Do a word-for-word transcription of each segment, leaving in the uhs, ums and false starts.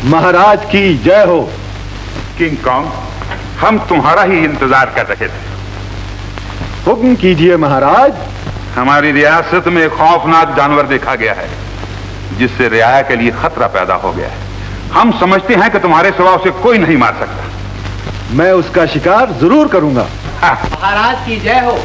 महाराज की जय हो। किंग कॉन्ग, हम तुम्हारा ही इंतजार कर रहे थे। हुक्म कीजिए महाराज। हमारी रियासत में एक खौफनाक जानवर देखा गया है जिससे रियाया के लिए खतरा पैदा हो गया है। हम समझते हैं कि तुम्हारे सिवा उसे कोई नहीं मार सकता। मैं उसका शिकार जरूर करूंगा। महाराज की जय हो।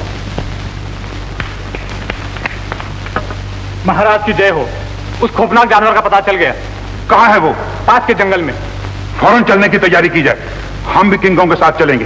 महाराज की जय हो। उस खौफनाक जानवर का पता चल गया। कहाँ है वो? पास के जंगल में। फौरन चलने की तैयारी की जाए। हम भी किंग कॉन्ग के साथ चलेंगे।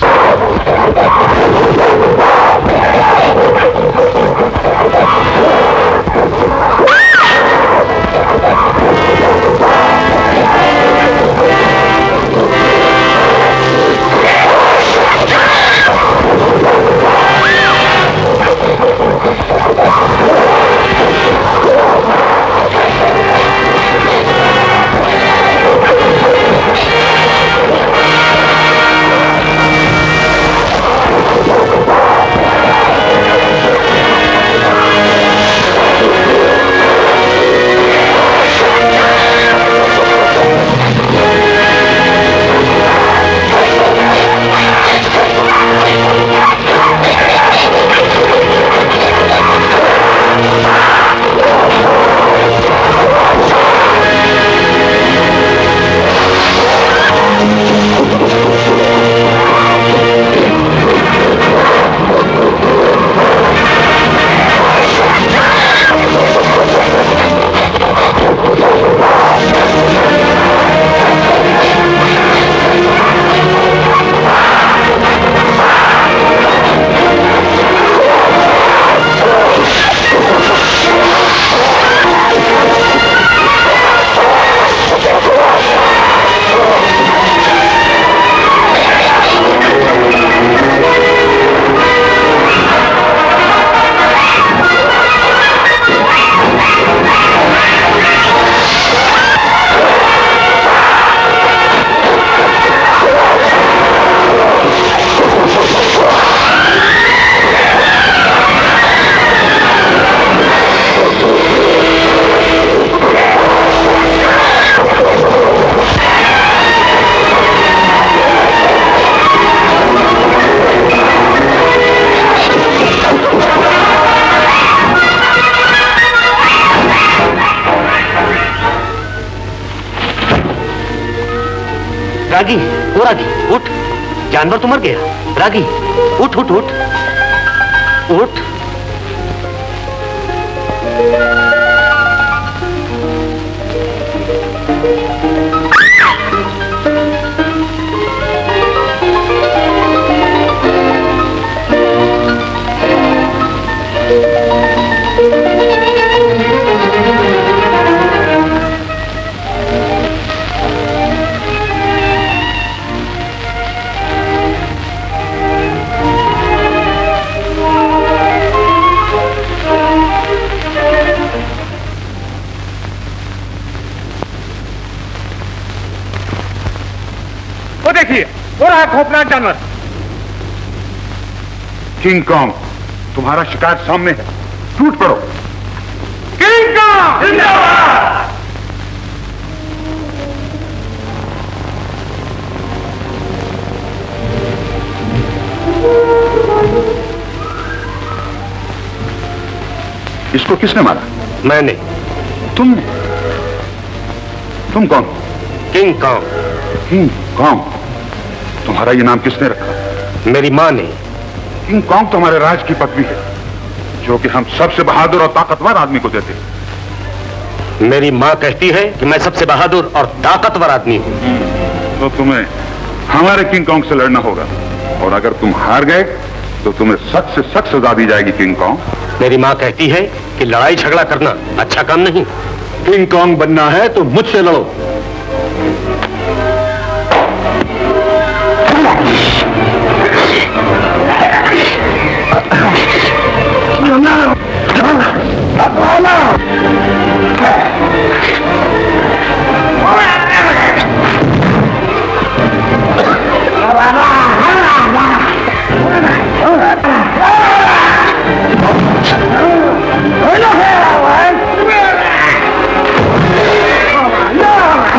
रागी, ओ रागी, उठ। जानवर तो मर गया। रागी, उठ उठ उठ उठ। देखिए, वो रहा खौफनाक जानवर। किंग कॉन्ग, तुम्हारा शिकार सामने है। टूट पड़ो। किंग कॉन्ग जिंदाबाद। इसको किसने मारा? मैंने। तुमने? तुम कौन? King Kong. King Kong? तुम्हारा ये नाम किसने रखा? मेरी माँ ने। किंग कॉन्ग तो हमारे राज की पदवी है जो कि हम सबसे बहादुर और ताकतवर आदमी को देते हैं। मेरी माँ कहती है कि मैं सबसे बहादुर और ताकतवर आदमी हूँ। तो तुम्हें हमारे किंग कॉन्ग से लड़ना होगा और अगर तुम हार गए तो तुम्हें सख्त से सख्त सजा दी जाएगी। किंग कॉन्ग, मेरी माँ कहती है कि लड़ाई झगड़ा करना अच्छा काम नहीं। किंग कॉन्ग बनना है तो मुझसे लड़ो। No!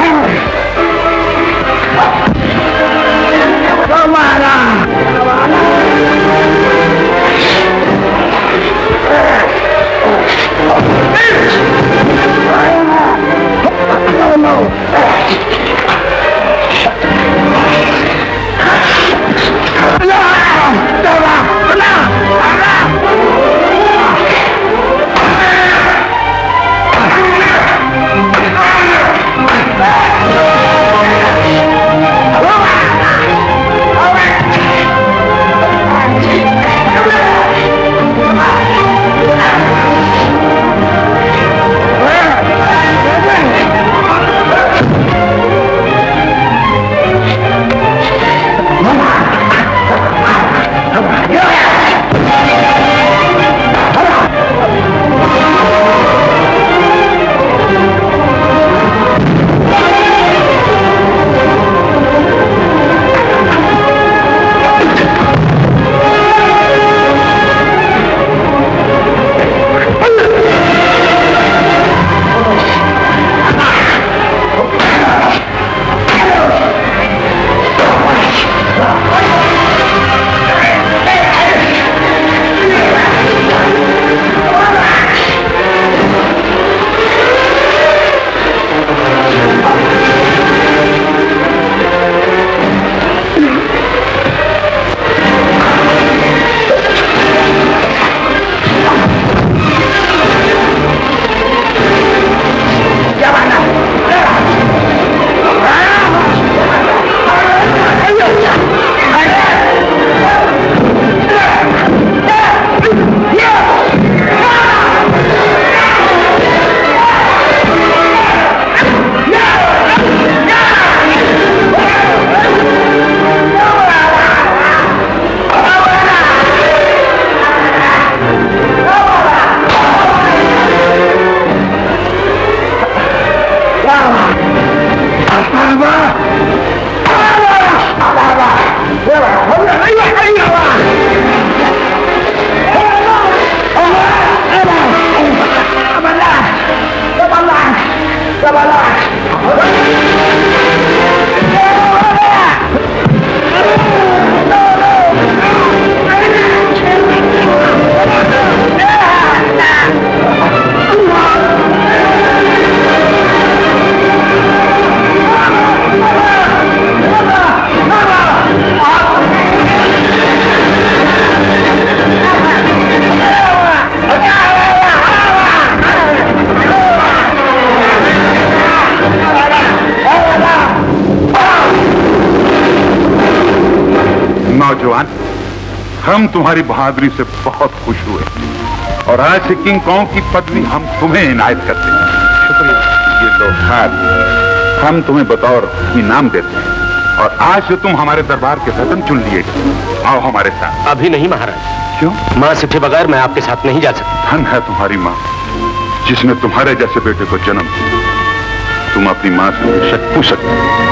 नौजवान, हम तुम्हारी बहादुरी से बहुत खुश हुए और आज से किंग कॉन्ग की पदवी हम तुम्हें इनायत करते हैं। शुक्रिया। ये लो हार, हम तुम्हें बतौर इनाम देते हैं और आज से तुम हमारे दरबार के रतन चुन लिए। आओ हमारे साथ। अभी नहीं महाराज। क्यों? माँ से के बगैर मैं आपके साथ नहीं जा सकता। धन है तुम्हारी माँ जिसने तुम्हारे जैसे बेटे को जन्म दिया। तुम अपनी माँ से बेशक पूछ सकते हो।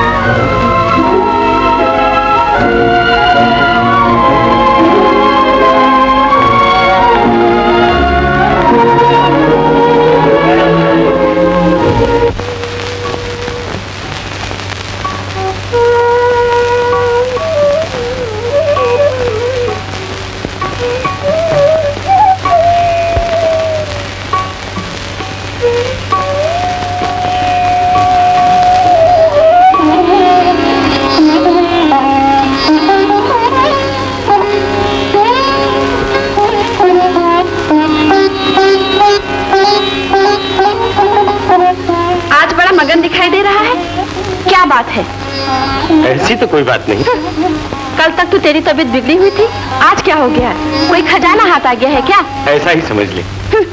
दिखाई दे रहा है, क्या बात है? ऐसी तो कोई बात नहीं। कल तक तो तेरी तबीयत बिगड़ी हुई थी, आज क्या हो गया? कोई खजाना हाथ आ गया है क्या? ऐसा ही समझ ले।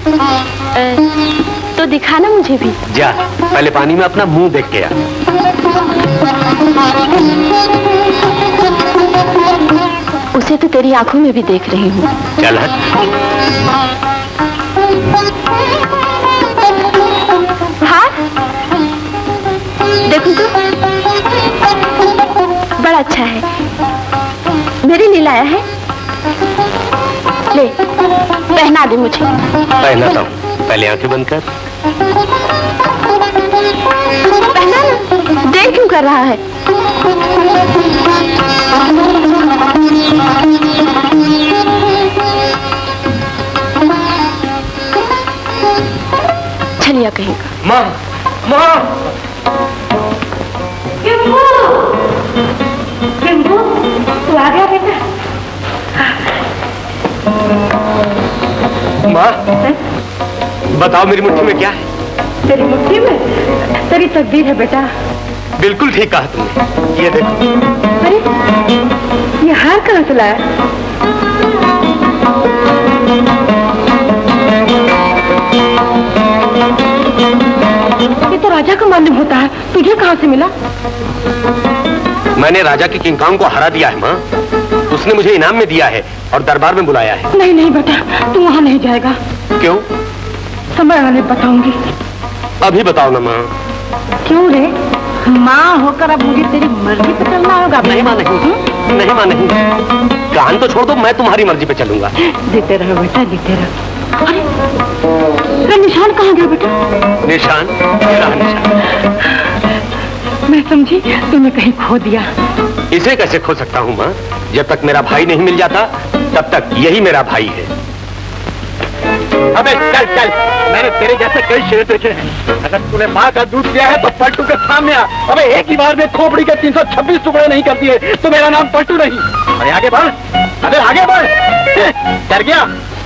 तो दिखाना मुझे भी। जा, पहले पानी में अपना मुंह देख के आ। उसे तो तेरी आंखों में भी देख रही हूँ। चल हट। हाँ, देखो तो, बड़ा अच्छा है। मेरे लिए लाया है, ले पहना दे मुझे। पहनाता हूँ, पहले आंखें बंद कर। पहना ना, देर क्यों कर रहा है? चलिए कहेगा। माँ, माँ, तू आ गया बेटा? माँ, बताओ मेरी मुट्ठी में क्या है? तेरी मुट्ठी में तेरी तकदीर है बेटा। बिल्कुल ठीक कहा तुमने। ये देखो। अरे, ये हार कहाँ से लाया? ये तो राजा का मालूम होता है, तुझे कहाँ से मिला? मैंने राजा की किंग कॉन्ग को हरा दिया है माँ। उसने मुझे इनाम में दिया है और दरबार में बुलाया है। नहीं नहीं बेटा, तू वहाँ नहीं जाएगा। क्यों? समय आने बताऊंगी। अभी बताओ ना माँ। क्यों रे? माँ होकर अब मुझे तेरी मर्जी पे चलना होगा? नहीं माँ, नहीं। नहीं माँ, नहीं। कान तो छोड़ दो, मैं तुम्हारी मर्जी पे चलूंगा। जीते रहो बेटा, जीते रहो। अरे, तेरा निशान कहाँ गया बेटा? निशान? क्या निशान? मैं समझी तुमने कहीं खो दिया। इसे कैसे खो सकता हूँ माँ? जब तक मेरा भाई नहीं मिल जाता तब तक यही मेरा भाई है। अबे चल चल, मैंने तेरे जैसे कई शेर देखे हैं। अगर तूने माँ का दूध पिया है तो पलटू के सामने आ। अबे एक ही बार में खोपड़ी के तीन सौ छब्बीस टुकड़े नहीं कर दिए तो मेरा नाम पलटू नहीं। अरे आगे बढ़, अबे आगे बढ़। डर गया?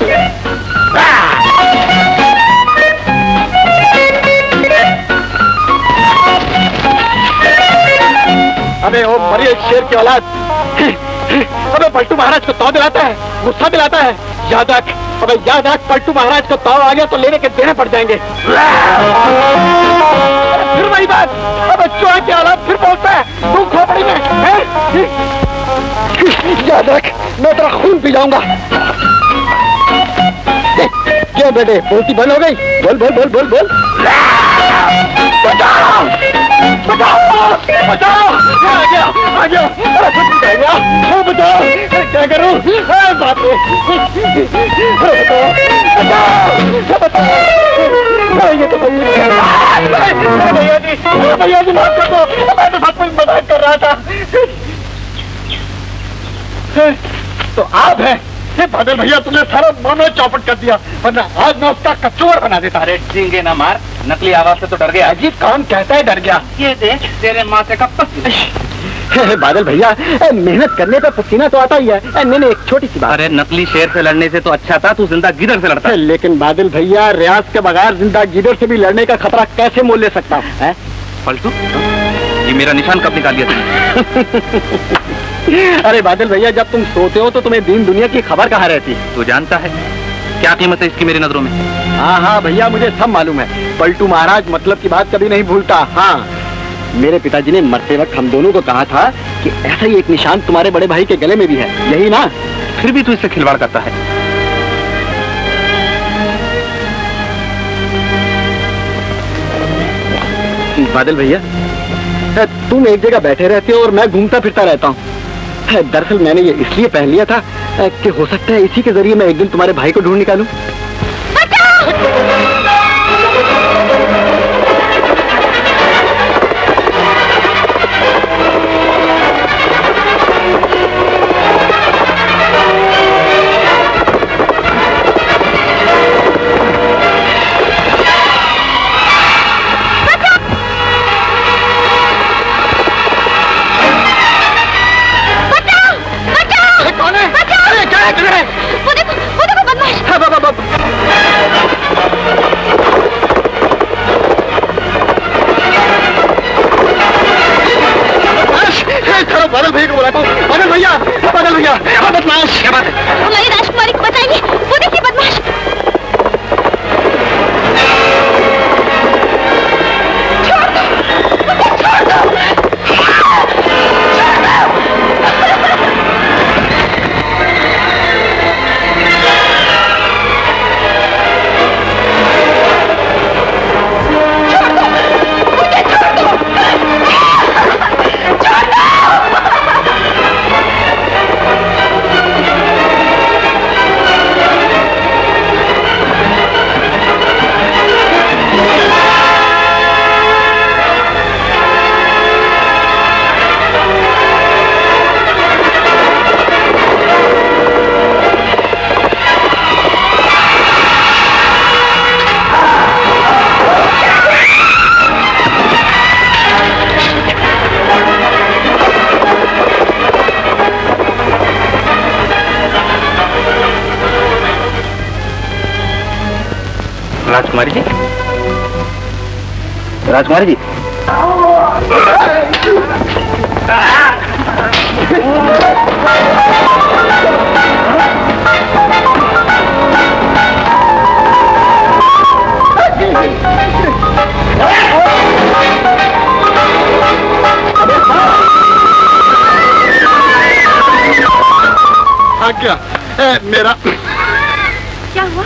अबे ओ मरी शेर की औलाद। अबे पलटू महाराज को तौ दिलाता है, गुस्सा दिलाता है। याद रख, अबे याद रख, पलटू महाराज को तौ आ गया तो लेने के देने पड़ जाएंगे। फिर वही बात, अबे चूहा की औलाद फिर बोलता है तू खोपड़ी में है? याद रख, मैं तेरा खून पी जाऊंगा। क्यों बेटे, बोलती बंद हो गई? बोल बोल बोल बोल बोल। बचाओ बचाओ बचाओ, आ गया आ गया, अरे कुछ आ गया, बचाओ, क्या करूं? बाप रे, अरे बताओ बताओ बताओ। ये तो भैया जी, भैया जी माफ कर दो, मैं तो सब कुछ मजाक कर रहा था। तो आप है बादल भैया, तुमने सारा मानो चौपट कर दिया, वरना आज मैं उसका कचौर बना देता। अरे चींगे ना मार, नकली आवाज से तो डर गया। अजीब कौन कहता है डर गया? ये देख तेरे माथे का पसीना। बादल भैया, मेहनत करने पे पसीना तो आता ही है। नहीं नहीं, एक छोटी सी बात। अरे नकली शेर से लड़ने से तो अच्छा था तू जिंदा गिदड़ से लड़ता। लेकिन बादल भैया, रियाज के बगैर जिंदा गिदड़ से भी लड़ने का खतरा कैसे मोल ले सकता हूँ? पलटू ये मेरा निशान कब निकाल दिया तुमने? अरे बादल भैया, जब तुम सोते हो तो तुम्हें दीन दुनिया की खबर कहाँ रहती? तू जानता है क्या कीमत है इसकी मेरी नजरों में? हाँ हाँ भैया, मुझे सब मालूम है। पलटू महाराज मतलब की बात कभी नहीं भूलता। हाँ, मेरे पिताजी ने मरते वक्त हम दोनों को कहा था कि ऐसा ही एक निशान तुम्हारे बड़े भाई के गले में भी है, यही ना? फिर भी तू इससे खिलवाड़ करता है। बादल भैया, तुम एक जगह बैठे रहते हो और मैं घूमता फिरता रहता हूँ। दरअसल मैंने ये इसलिए पहन लिया था कि हो सकता है इसी के जरिए मैं एक दिन तुम्हारे भाई को ढूंढ निकालूं। बादल भैया को बुलाता हूँ। बादल भैया, बादल भैया, बदमाश। क्या बात है? हमारी राजकुमारी को बचाइए, वो देखिए बदमाश। छोड़ दो, मुझे छोड़ दो। राजकुमारी जी, राजकुमारी जी, आज्ञा, मेरा क्या हुआ?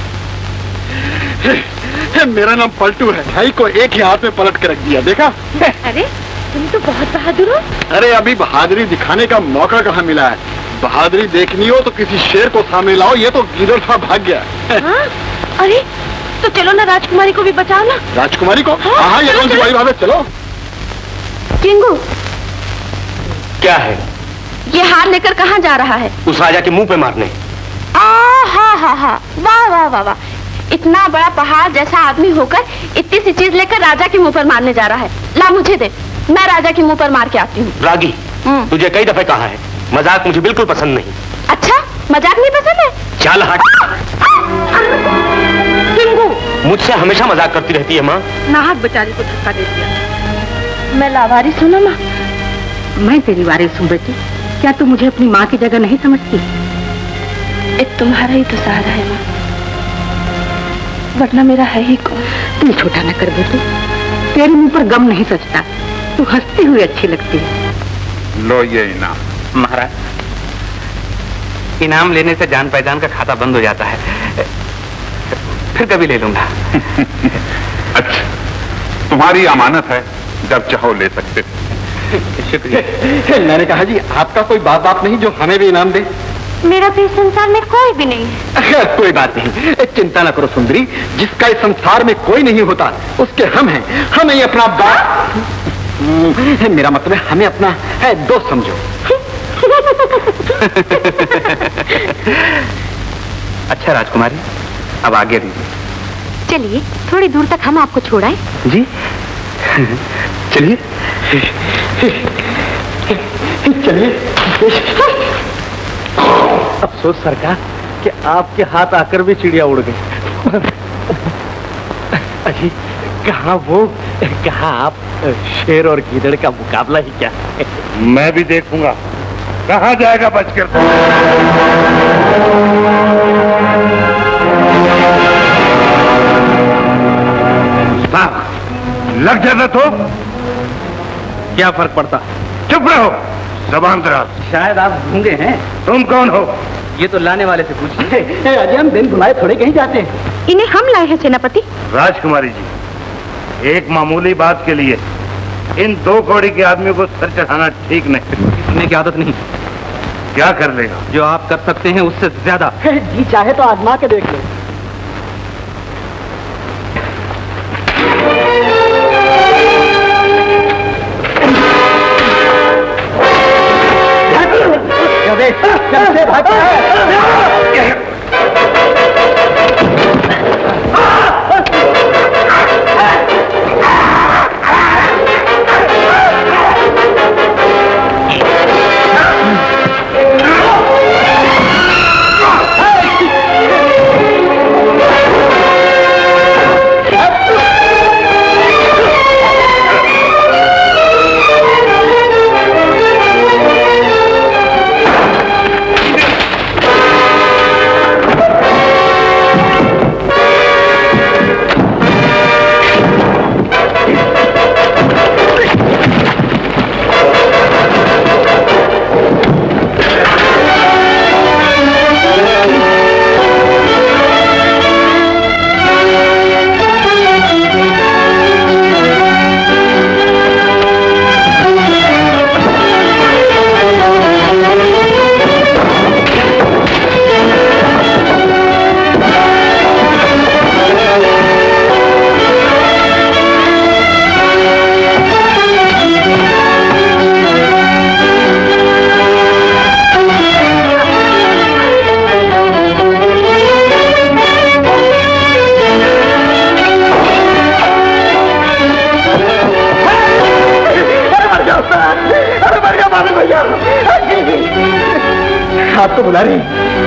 मेरा नाम पलटू है। भाई को एक ही हाथ में पलट के रख दिया, देखा? अरे तुम तो बहुत बहादुर हो। अरे अभी बहादुरी दिखाने का मौका कहाँ मिला है? बहादुरी देखनी हो तो किसी शेर को सामने लाओ, ये तो गीदड़ था भाग गया। हाँ? अरे तो चलो ना, राजकुमारी को भी बचाओ ना। राजकुमारी को? हाँ, हाँ, ये कौन सी बड़ी बात है, चलो। किंगू, क्या है? ये हार लेकर कहाँ जा रहा है? उस राजा के मुंह पे मारने। आ हा हा हा, वाह वाह वाह वाह, इतना बड़ा पहाड़ जैसा आदमी होकर इतनी सी चीज लेकर राजा के मुंह पर मारने जा रहा है। ला मुझे दे, मैं राजा के मुंह पर मार के आती हूँ। रागी, तुझे कई दफे कहा है, मजाक मुझे बिल्कुल पसंद नहीं। अच्छा, मजाक नहीं पसंद है? चल हट। किंगू, मुझसे हमेशा मजाक करती रहती है माँ। नाहक बेचारी को धक्का दे दिया। मैं लावारिस हूँ ना माँ। मैं तेरी वारिस हूँ बेटी। क्या तू मुझे अपनी माँ की जगह नहीं समझती? एक तुम्हारा ही तो सहारा है माँ, वरना मेरा है ही कौन? तू छोटा न कर बेटी, तेरे मुंह पर गम नहीं सचता, तू हंसती हुई अच्छी लगती है। लो ये इनाम। महाराज, इनाम लेने से जान पहचान का खाता बंद हो जाता है, फिर कभी ले लूंगा। अच्छा, तुम्हारी अमानत है, जब चाहो ले सकते। शुक्रिया। मैंने कहा जी, आपका कोई बाप बाप नहीं जो हमें भी इनाम दे? मेरा तो इस संसार में कोई भी नहीं है। कोई बात नहीं, चिंता न करो सुंदरी, जिसका इस संसार में कोई नहीं होता उसके हम हैं। हमें ही अपना बाप, मेरा मतलब है हमें अपना है दोस्त समझो। अच्छा राजकुमारी, अब आगे दीजिए। चलिए थोड़ी दूर तक हम आपको छोड़ाएं। जी चलिए चलिए। अफसोस सरकार कि आपके हाथ आकर भी चिड़िया उड़ गई। अजी, कहाँ वो कहा आप शेर और गीदड़ का मुकाबला ही क्या है? मैं भी देखूंगा कहाँ जाएगा बचकर। लग जाता तो क्या फर्क पड़ता? चुप रहो, जबान दराज। शायद आप गूंगे हैं। तुम कौन हो? ये तो लाने वाले से पूछिए। अजय हम दिन घुमाए थोड़े कहीं जाते हैं। इन्हें हम लाए हैं सेनापति। राजकुमारी जी, एक मामूली बात के लिए इन दो कौड़ी के आदमियों को सर चढ़ाना ठीक नहीं। सुनने की आदत नहीं। क्या कर लेगा? जो आप कर सकते हैं उससे ज्यादा। जी चाहे तो आजमा के देख लो। कैसे भागता है? आपको बुला रही।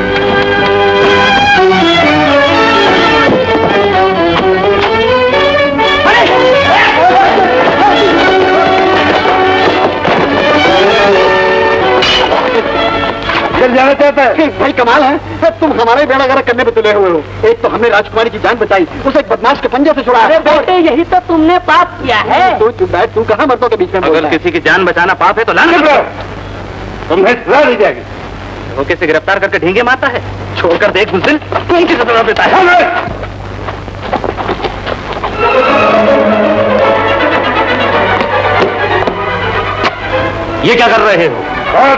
चल जाना चाहता है? भाई कमाल है, तुम हमारे बेड़ा गर्क करने पे तुले हुए हो। एक तो हमने राजकुमारी की जान बचाई, उसे एक बदमाश के पंजे से छुड़ाया। बेटे यही तो तुमने पाप किया है। तू चुप बैठ, तू कहाँ मर्दों के बीच में? अगर किसी की जान बचाना पाप है तो लाना। तुम्हें सजा दी जाएगी। वो कैसे गिरफ्तार करके ढींगे मारता है? छोड़कर देख बुज़दिल, कौन सी सजा देता है? ये क्या कर रहे हो?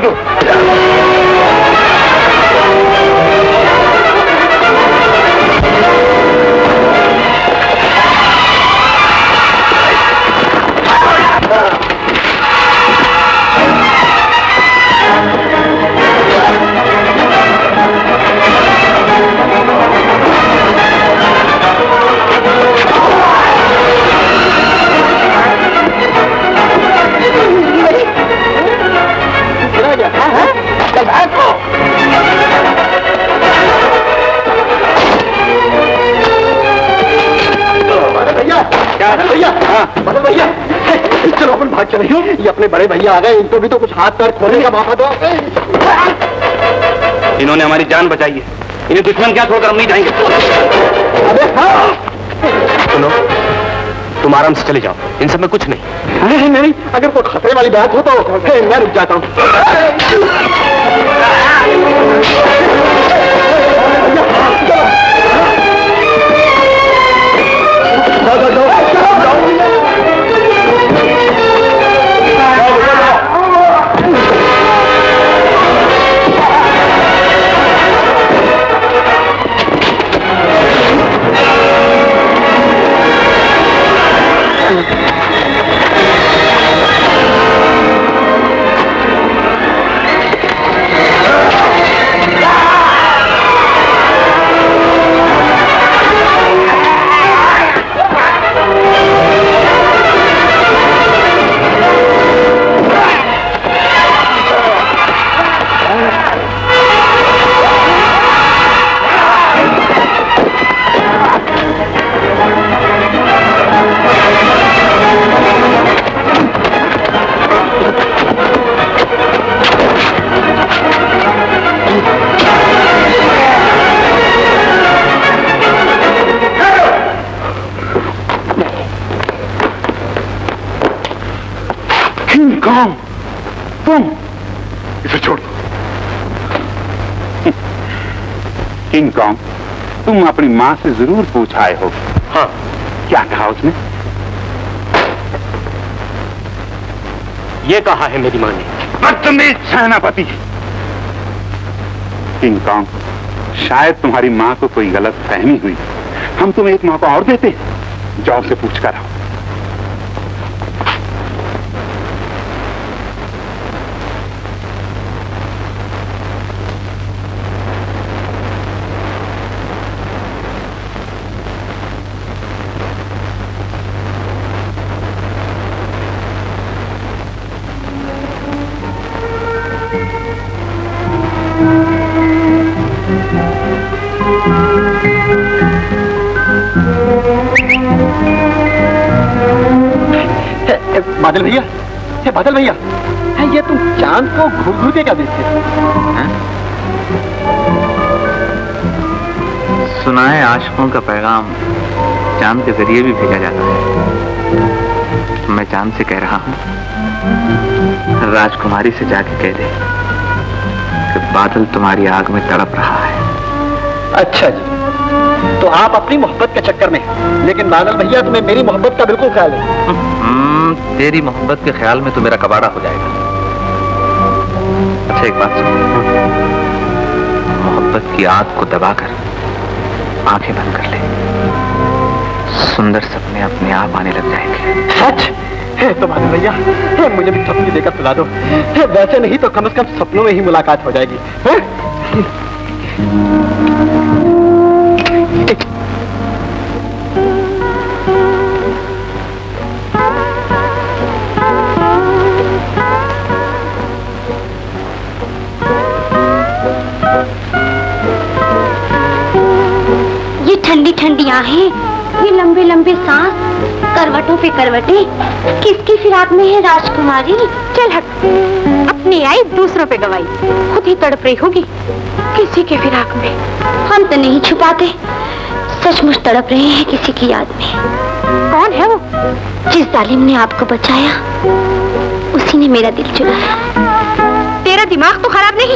भैया चलो अपन भाग चले। ये अपने बड़े भैया आ गए, इनको भी तो कुछ हाथ पैर खोलने का मौका दो। इन्होंने हमारी जान बचाई है, इन्हें दुश्मन क्या छोड़कर हम नहीं जाएंगे। अबे हाँ। सुनो, तुम आराम से चले जाओ, इन सब में कुछ नहीं। नहीं नहीं, अगर कोई खतरे वाली बात हो तो मैं रुक जाता हूँ। किंग कॉन्ग, तुम अपनी माँ से जरूर पूछ आए हो। हाँ। क्या कहा उसने? ये कहा है मेरी माँ ने। बदतमीज सेनापति। किंग कॉन्ग, शायद तुम्हारी माँ को कोई गलत फहमी हुई। हम तुम्हें एक मौका और देते हैं, जाओ से पूछ कर आओ। बादल भैया, हे बादल भैया, ये तुम चांद को घूर घूर के क्या देखते हो? सुना है आशिकों का पैगाम चांद के जरिए भी भेजा जाता है। मैं चांद से कह रहा हूँ, राजकुमारी से जाके कह दे कि बादल तुम्हारी आग में तड़प रहा है। अच्छा जी, तो आप अपनी मोहब्बत के चक्कर में, लेकिन बादल भैया तुम्हें मेरी मोहब्बत का बिल्कुल ख्याल है। तेरी मोहब्बत के ख्याल में तो मेरा कबाड़ा हो जाएगा। अच्छा एक बात सुनो, मोहब्बत की आग को दबाकर आंखें बंद कर ले, सुंदर सपने अपने आप आने लग जाएंगे। सच है तो बादल भैया, मुझे भी थपकी देकर सुला दो। वैसे नहीं तो कम से कम सपनों में ही मुलाकात हो जाएगी। है? ठंडी ठंडी आहें, ये लंबे लंबे सांस, करवटों पे करवटें, किसकी फिराक में है राजकुमारी? चल हट, अपनी आई दूसरों पे गवाई, खुद ही तड़प रही होगी किसी के फिराक में। हम तो नहीं छुपाते, सचमुच तड़प रहे हैं किसी की याद में। कौन है वो? जिस जालिम ने आपको बचाया, उसी ने मेरा दिल चुराया। तेरा दिमाग तो खराब नहीं?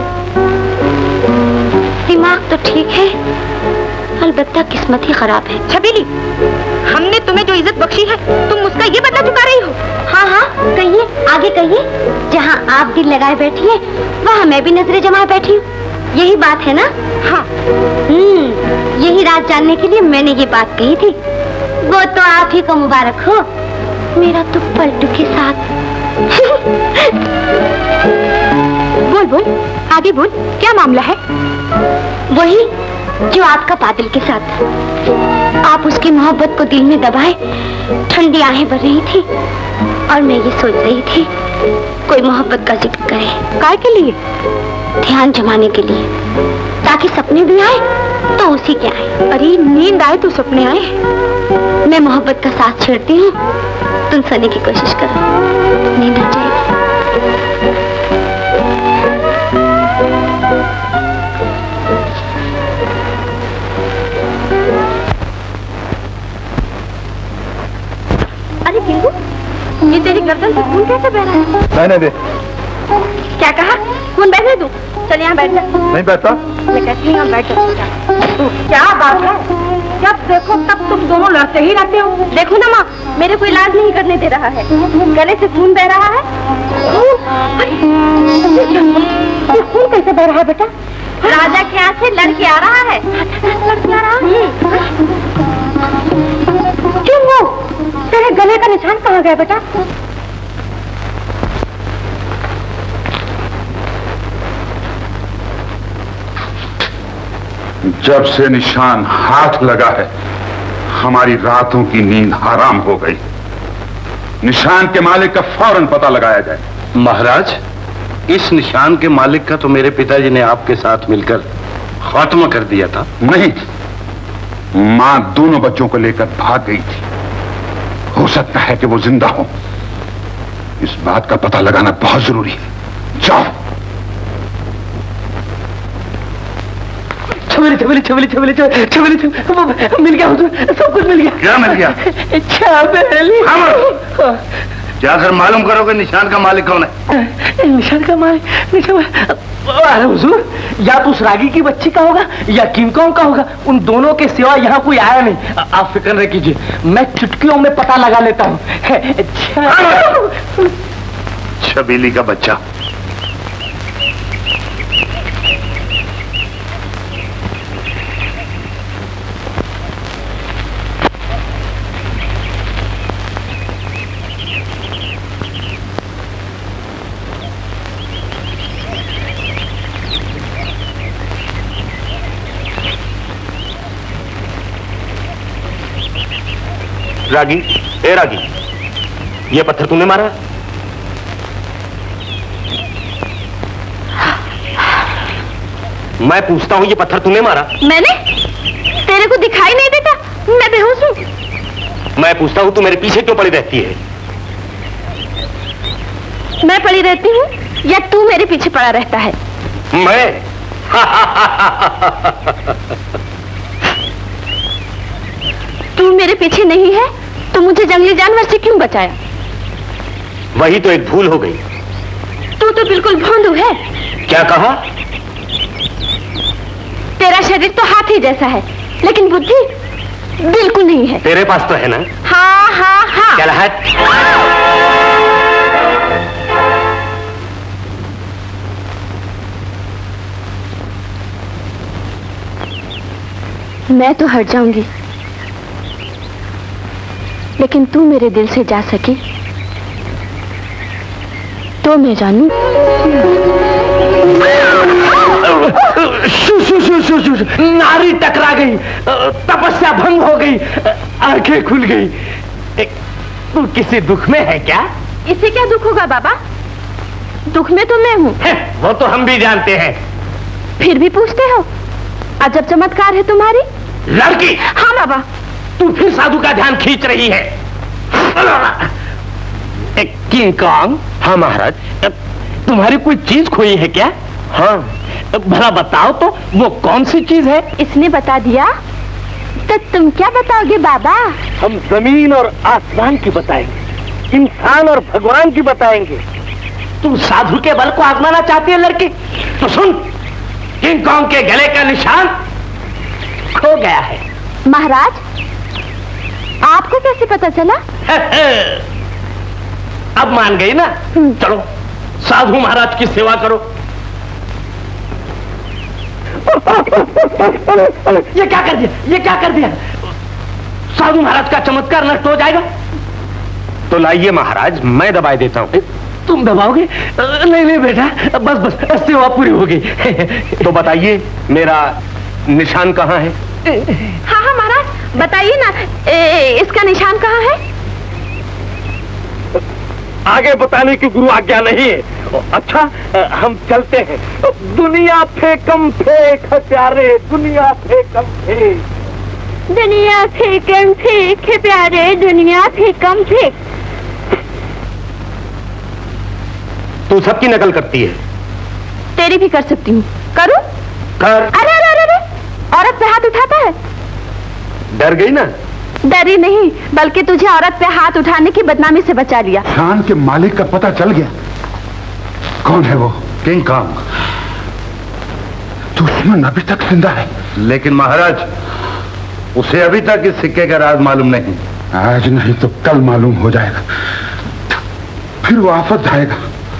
दिमाग तो ठीक है, अलबत्ता किस्मत ही खराब है। छबीली, हमने तुम्हें जो इज्जत बख्शी है, तुम उसका ये बदला चुका रही हो। हाँ हाँ कहिए, आगे कहिए। जहाँ आप दिल लगाए बैठी हैं, वहाँ मैं भी नजरें जमाए बैठी हूँ। यही बात है ना? हाँ। हम्म, यही राज जानने के लिए मैंने ये बात कही थी। वो तो आप ही को मुबारक हो, मेरा तो पलटू के साथ। बोल बोल, आगे बोल, क्या मामला है? वही जो आपका बादल के साथ। आप उसकी मोहब्बत को दिल में दबाए ठंडी आहें भर रही थी, और मैं ये सोच रही थी कोई मोहब्बत का जिक्र करे। काय के लिए? ध्यान जमाने के लिए, ताकि सपने भी आए तो उसी के आए। अरे नींद आए तो सपने आए। मैं मोहब्बत का साथ छेड़ती हूँ, तुम सोने की कोशिश करो, नींद आ जाएगी। अरे किंगू, ये तेरी गर्दन से खून कैसे बह रहा है? बहने दे। क्या कहा? खून बहने दूं? चल यहाँ बैठ जा। नहीं बैठता। मैं कहती हूँ यहाँ बैठ जा। क्या बात है? जब देखो तब तुम दोनों लड़ते ही रहते हो। देखो ना माँ, मेरे को इलाज नहीं करने दे रहा है, गले से खून बह रहा है। ये खून कैसे बह रहा है बेटा? राजा के यहाँ से लड़के आ रहा है। लड़के आ रहा है? क्यों वो? तेरे गले का निशान कहाँ गया बेटा? जब से निशान हाथ लगा है, हमारी रातों की नींद हराम हो गई। निशान के मालिक का फौरन पता लगाया जाए। महाराज, इस निशान के मालिक का तो मेरे पिताजी ने आपके साथ मिलकर खात्मा कर दिया था। नहीं, मां दोनों बच्चों को लेकर भाग गई थी। हो सकता है कि वो जिंदा हो। इस बात का पता लगाना बहुत जरूरी है। जाओ। छबीली छबीली छबीली छबीली छबीली छबीली मिल गया, सब कुछ मिल गया। क्या मिल गया? छबीली। जाकर मालूम करोगे निशान का मालिक कौन है? निशान का मालिक, निशान अरे हुजूर, या तो उस रागी की बच्ची का होगा या किंग कॉन्ग का होगा। उन दोनों के सिवा यहाँ कोई आया नहीं। आप फिक्र न कीजिए, मैं चुटकियों में पता लगा लेता हूँ। छबीली का बच्चा। रागी, ए रागी, ये पत्थर तूने मारा? मैं पूछता हूँ, ये पत्थर तूने मारा? मैंने? तेरे को दिखाई नहीं देता? मैं बेहोश हूँ। मैं पूछता हूँ, तू मेरे पीछे क्यों पड़ी रहती है? मैं पड़ी रहती हूँ या तू मेरे पीछे पड़ा रहता है? मैं? तू मेरे पीछे नहीं है तो मुझे जंगली जानवर से क्यों बचाया? वही तो एक भूल हो गई। तू तो बिल्कुल भोंदू है। क्या कहा? तेरा शरीर तो हाथी जैसा है, लेकिन बुद्धि बिल्कुल नहीं है। तेरे पास तो है ना? हाँ हाँ हाँ। चल हट। मैं तो हट जाऊंगी, लेकिन तू मेरे दिल से जा सके तो मैं जानू। शु, शु, शु, शु, शु, शु, नारी टकरा गई, तपस्या भंग हो गई, आंखें खुल गई। तू किसी दुख में है क्या? इससे क्या दुख होगा बाबा? दुख में तो मैं हूँ। वो तो हम भी जानते हैं। फिर भी पूछते हो? अजब चमत्कार है तुम्हारी। लड़की! हाँ बाबा। तू फिर साधु का ध्यान खींच रही है। King Kong. हाँ महाराज। तुम्हारी कोई चीज खोई है क्या? हाँ। भला बताओ तो, वो कौन सी चीज है? इसने बता दिया तो तुम क्या बताओगे बाबा? हम जमीन और आसमान की बताएंगे, इंसान और भगवान की बताएंगे। तू साधु के बल को आजमाना चाहती है लड़की? तो सुन, किंग कॉन्ग के गले का निशान खो गया है। महाराज, आपको कैसे पता चला? अब मान गई ना? चलो साधु महाराज की सेवा करो। ये क्या कर दिया? ये क्या कर दिया? साधु महाराज का चमत्कार नष्ट हो जाएगा। तो लाइए महाराज, मैं दबाई देता हूँ। तुम दबाओगे? नहीं नहीं बेटा, बस बस सेवा पूरी हो गई। तो बताइए, मेरा निशान कहाँ है? हाँ हाँ महाराज, बताइए ना, ए, इसका निशान कहाँ है? आगे बताने की गुरु आज्ञा नहीं है। अच्छा, हम चलते हैं। दुनिया फेंकम फेंक प्यारे, दुनिया फेंकम फेंक, दुनिया फेंकम फेंक प्यारे, दुनिया फेंकम फेंक। तू सबकी नकल करती है। तेरी भी कर सकती हूँ। करूँ? कर। अरे अरे अरे अरे, औरत पे हाथ उठाता है। डर गई ना? डरी नहीं, बल्कि तुझे औरत पे हाथ उठाने की बदनामी से बचा लिया। खान के मालिक का पता चल गया। कौन है वो? King Kong. दुश्मन अभी तक जिंदा है। लेकिन महाराज, उसे अभी तक इस सिक्के का राज मालूम नहीं। आज नहीं तो कल मालूम हो जाएगा, फिर वो आफत आएगा।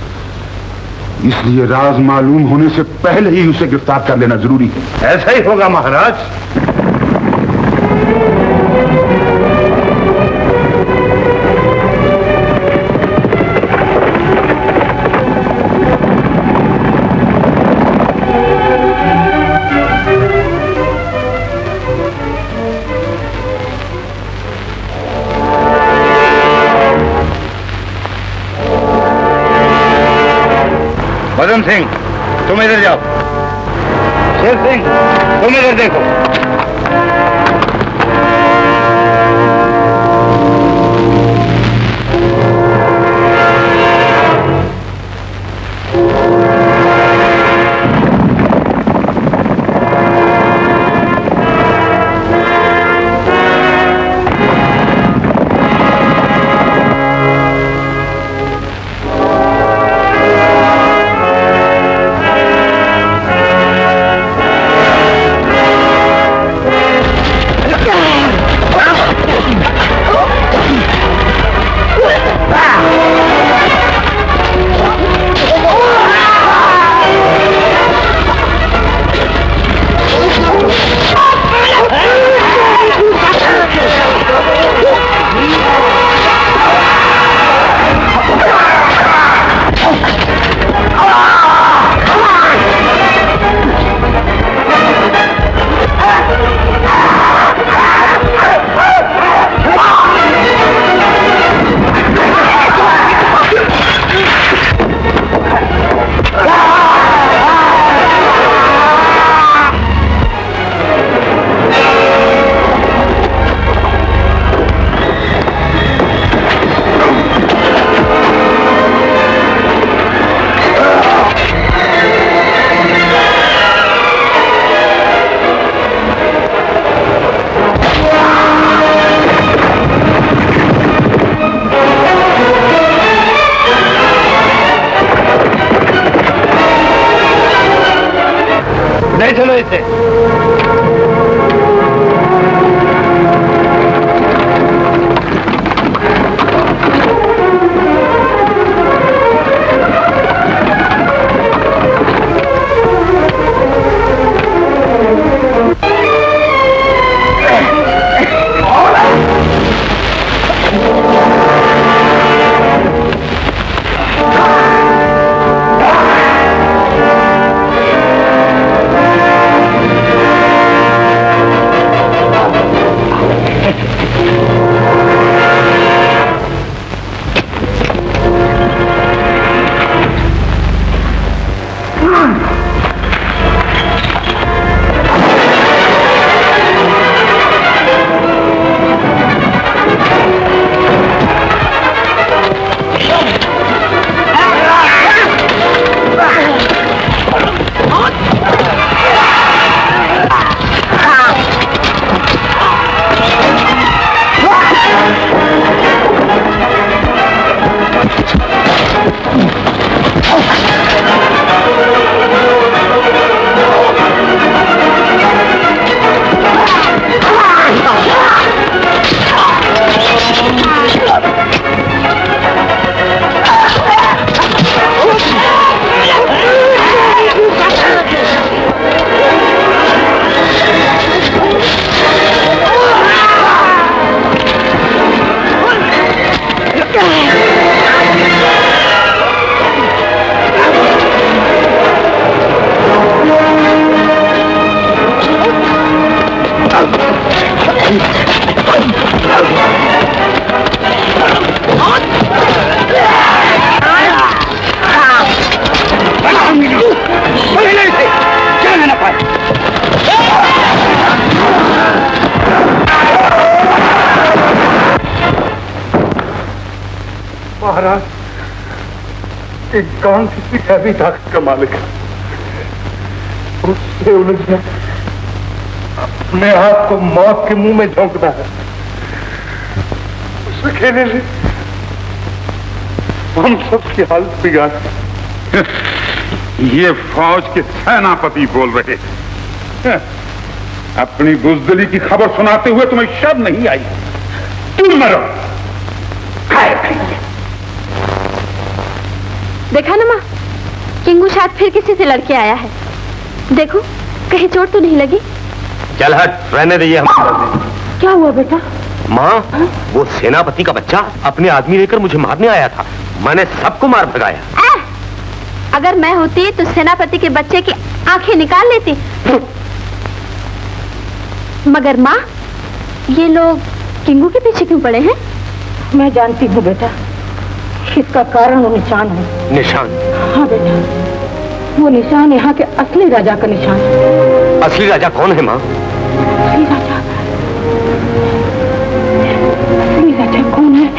इसलिए राज मालूम होने से पहले ही उसे गिरफ्तार कर लेना जरूरी है। ऐसा ही होगा महाराज। बदन सिंह, तुम इधर जाओ। शेर सिंह, तुम इधर देखो। चलो इसे। महाराज, एक गांव किसी हैवी ताकत का मालिक है, उससे उलझ गया, अपने आप को मौत के मुंह में झोंकना है। उस अकेले ने हम सबकी हालत बिगाड़ दी। ये फौज के सेनापति बोल रहे हैं। अपनी बुजदिली की खबर सुनाते हुए तुम्हें शर्म नहीं आई? तुम मरो। देखा ना माँ, किंगू शायद फिर किसी से लड़के आया है। देखो कहीं चोट तो नहीं लगी? चल हट, रहने दे ये हम। क्या हुआ बेटा? माँ, वो सेनापति का बच्चा अपने आदमी लेकर मुझे मारने आया था। मैंने सबको मार भगाया। आ, अगर मैं होती तो सेनापति के बच्चे की आंखें निकाल लेती। मगर माँ, ये लोग किंगू के पीछे क्यों पड़े हैं? मैं जानती हूँ बेटा, इसका कारण वो निशान है। निशान? हाँ बेटा, वो निशान यहाँ के असली राजा का निशान है। असली राजा कौन है माँ? असली राजा असली राजा कौन है?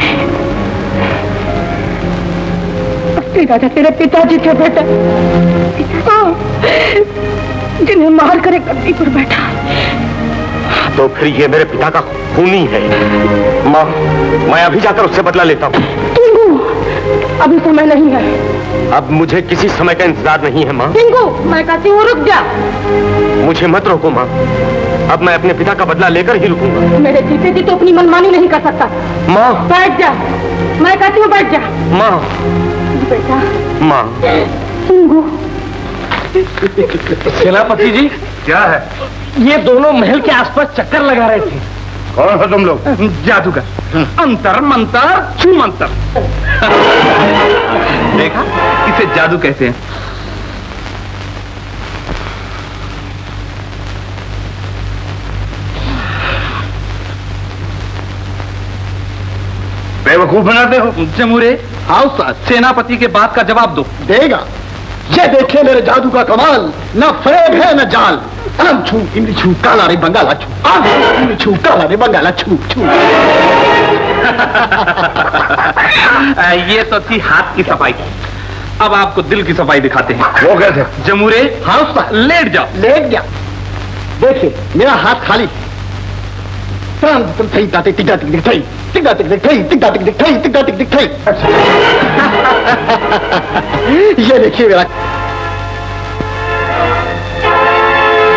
असली राजा तेरे पिताजी थे बेटा। हाँ, जिन्हें मार कर एक गद्दी पर बैठा। तो फिर ये मेरे पिता का खूनी है। माँ, मैं अभी जाकर उससे बदला लेता हूँ। अभी समय नहीं है। अब मुझे किसी समय का इंतजार नहीं है माँ। किंगू, मैं कहती हूँ रुक जा। मुझे मत रोको माँ, अब मैं अपने पिता का बदला लेकर ही रुकूंगा। मेरे जीते जी तो अपनी मनमानी नहीं कर सकता। माँ, बैठ जा, मैं कहती हूँ बैठ जा। माँ, बेटा। माँ। किंगू। सेनापति जी, क्या है? ये दोनों महल के आसपास चक्कर लगा रहे थे। कौन हो तुम लोग? जादूगर, अंतर मंतर छू मंतर। देखा, इसे जादू कहते हैं। बेवकूफ बनाते हो। जमूरे, आओ सेनापति के बात का जवाब दो। देगा। ये देखिए मेरे जादू का कमाल, न फ्रेब है न जाल। आम छू इमली छू काला रे बंगाला छू, आम छू इमली छू काला रे बंगाला छू छू। ये तो थी हाथ की सफाई, अब आपको दिल की सफाई दिखाते हैं। वो कैसे? जमूरे, हाँ लेट जाओ। लेट गया। देखिए मेरा हाथ खाली। ये देखिए मेरा।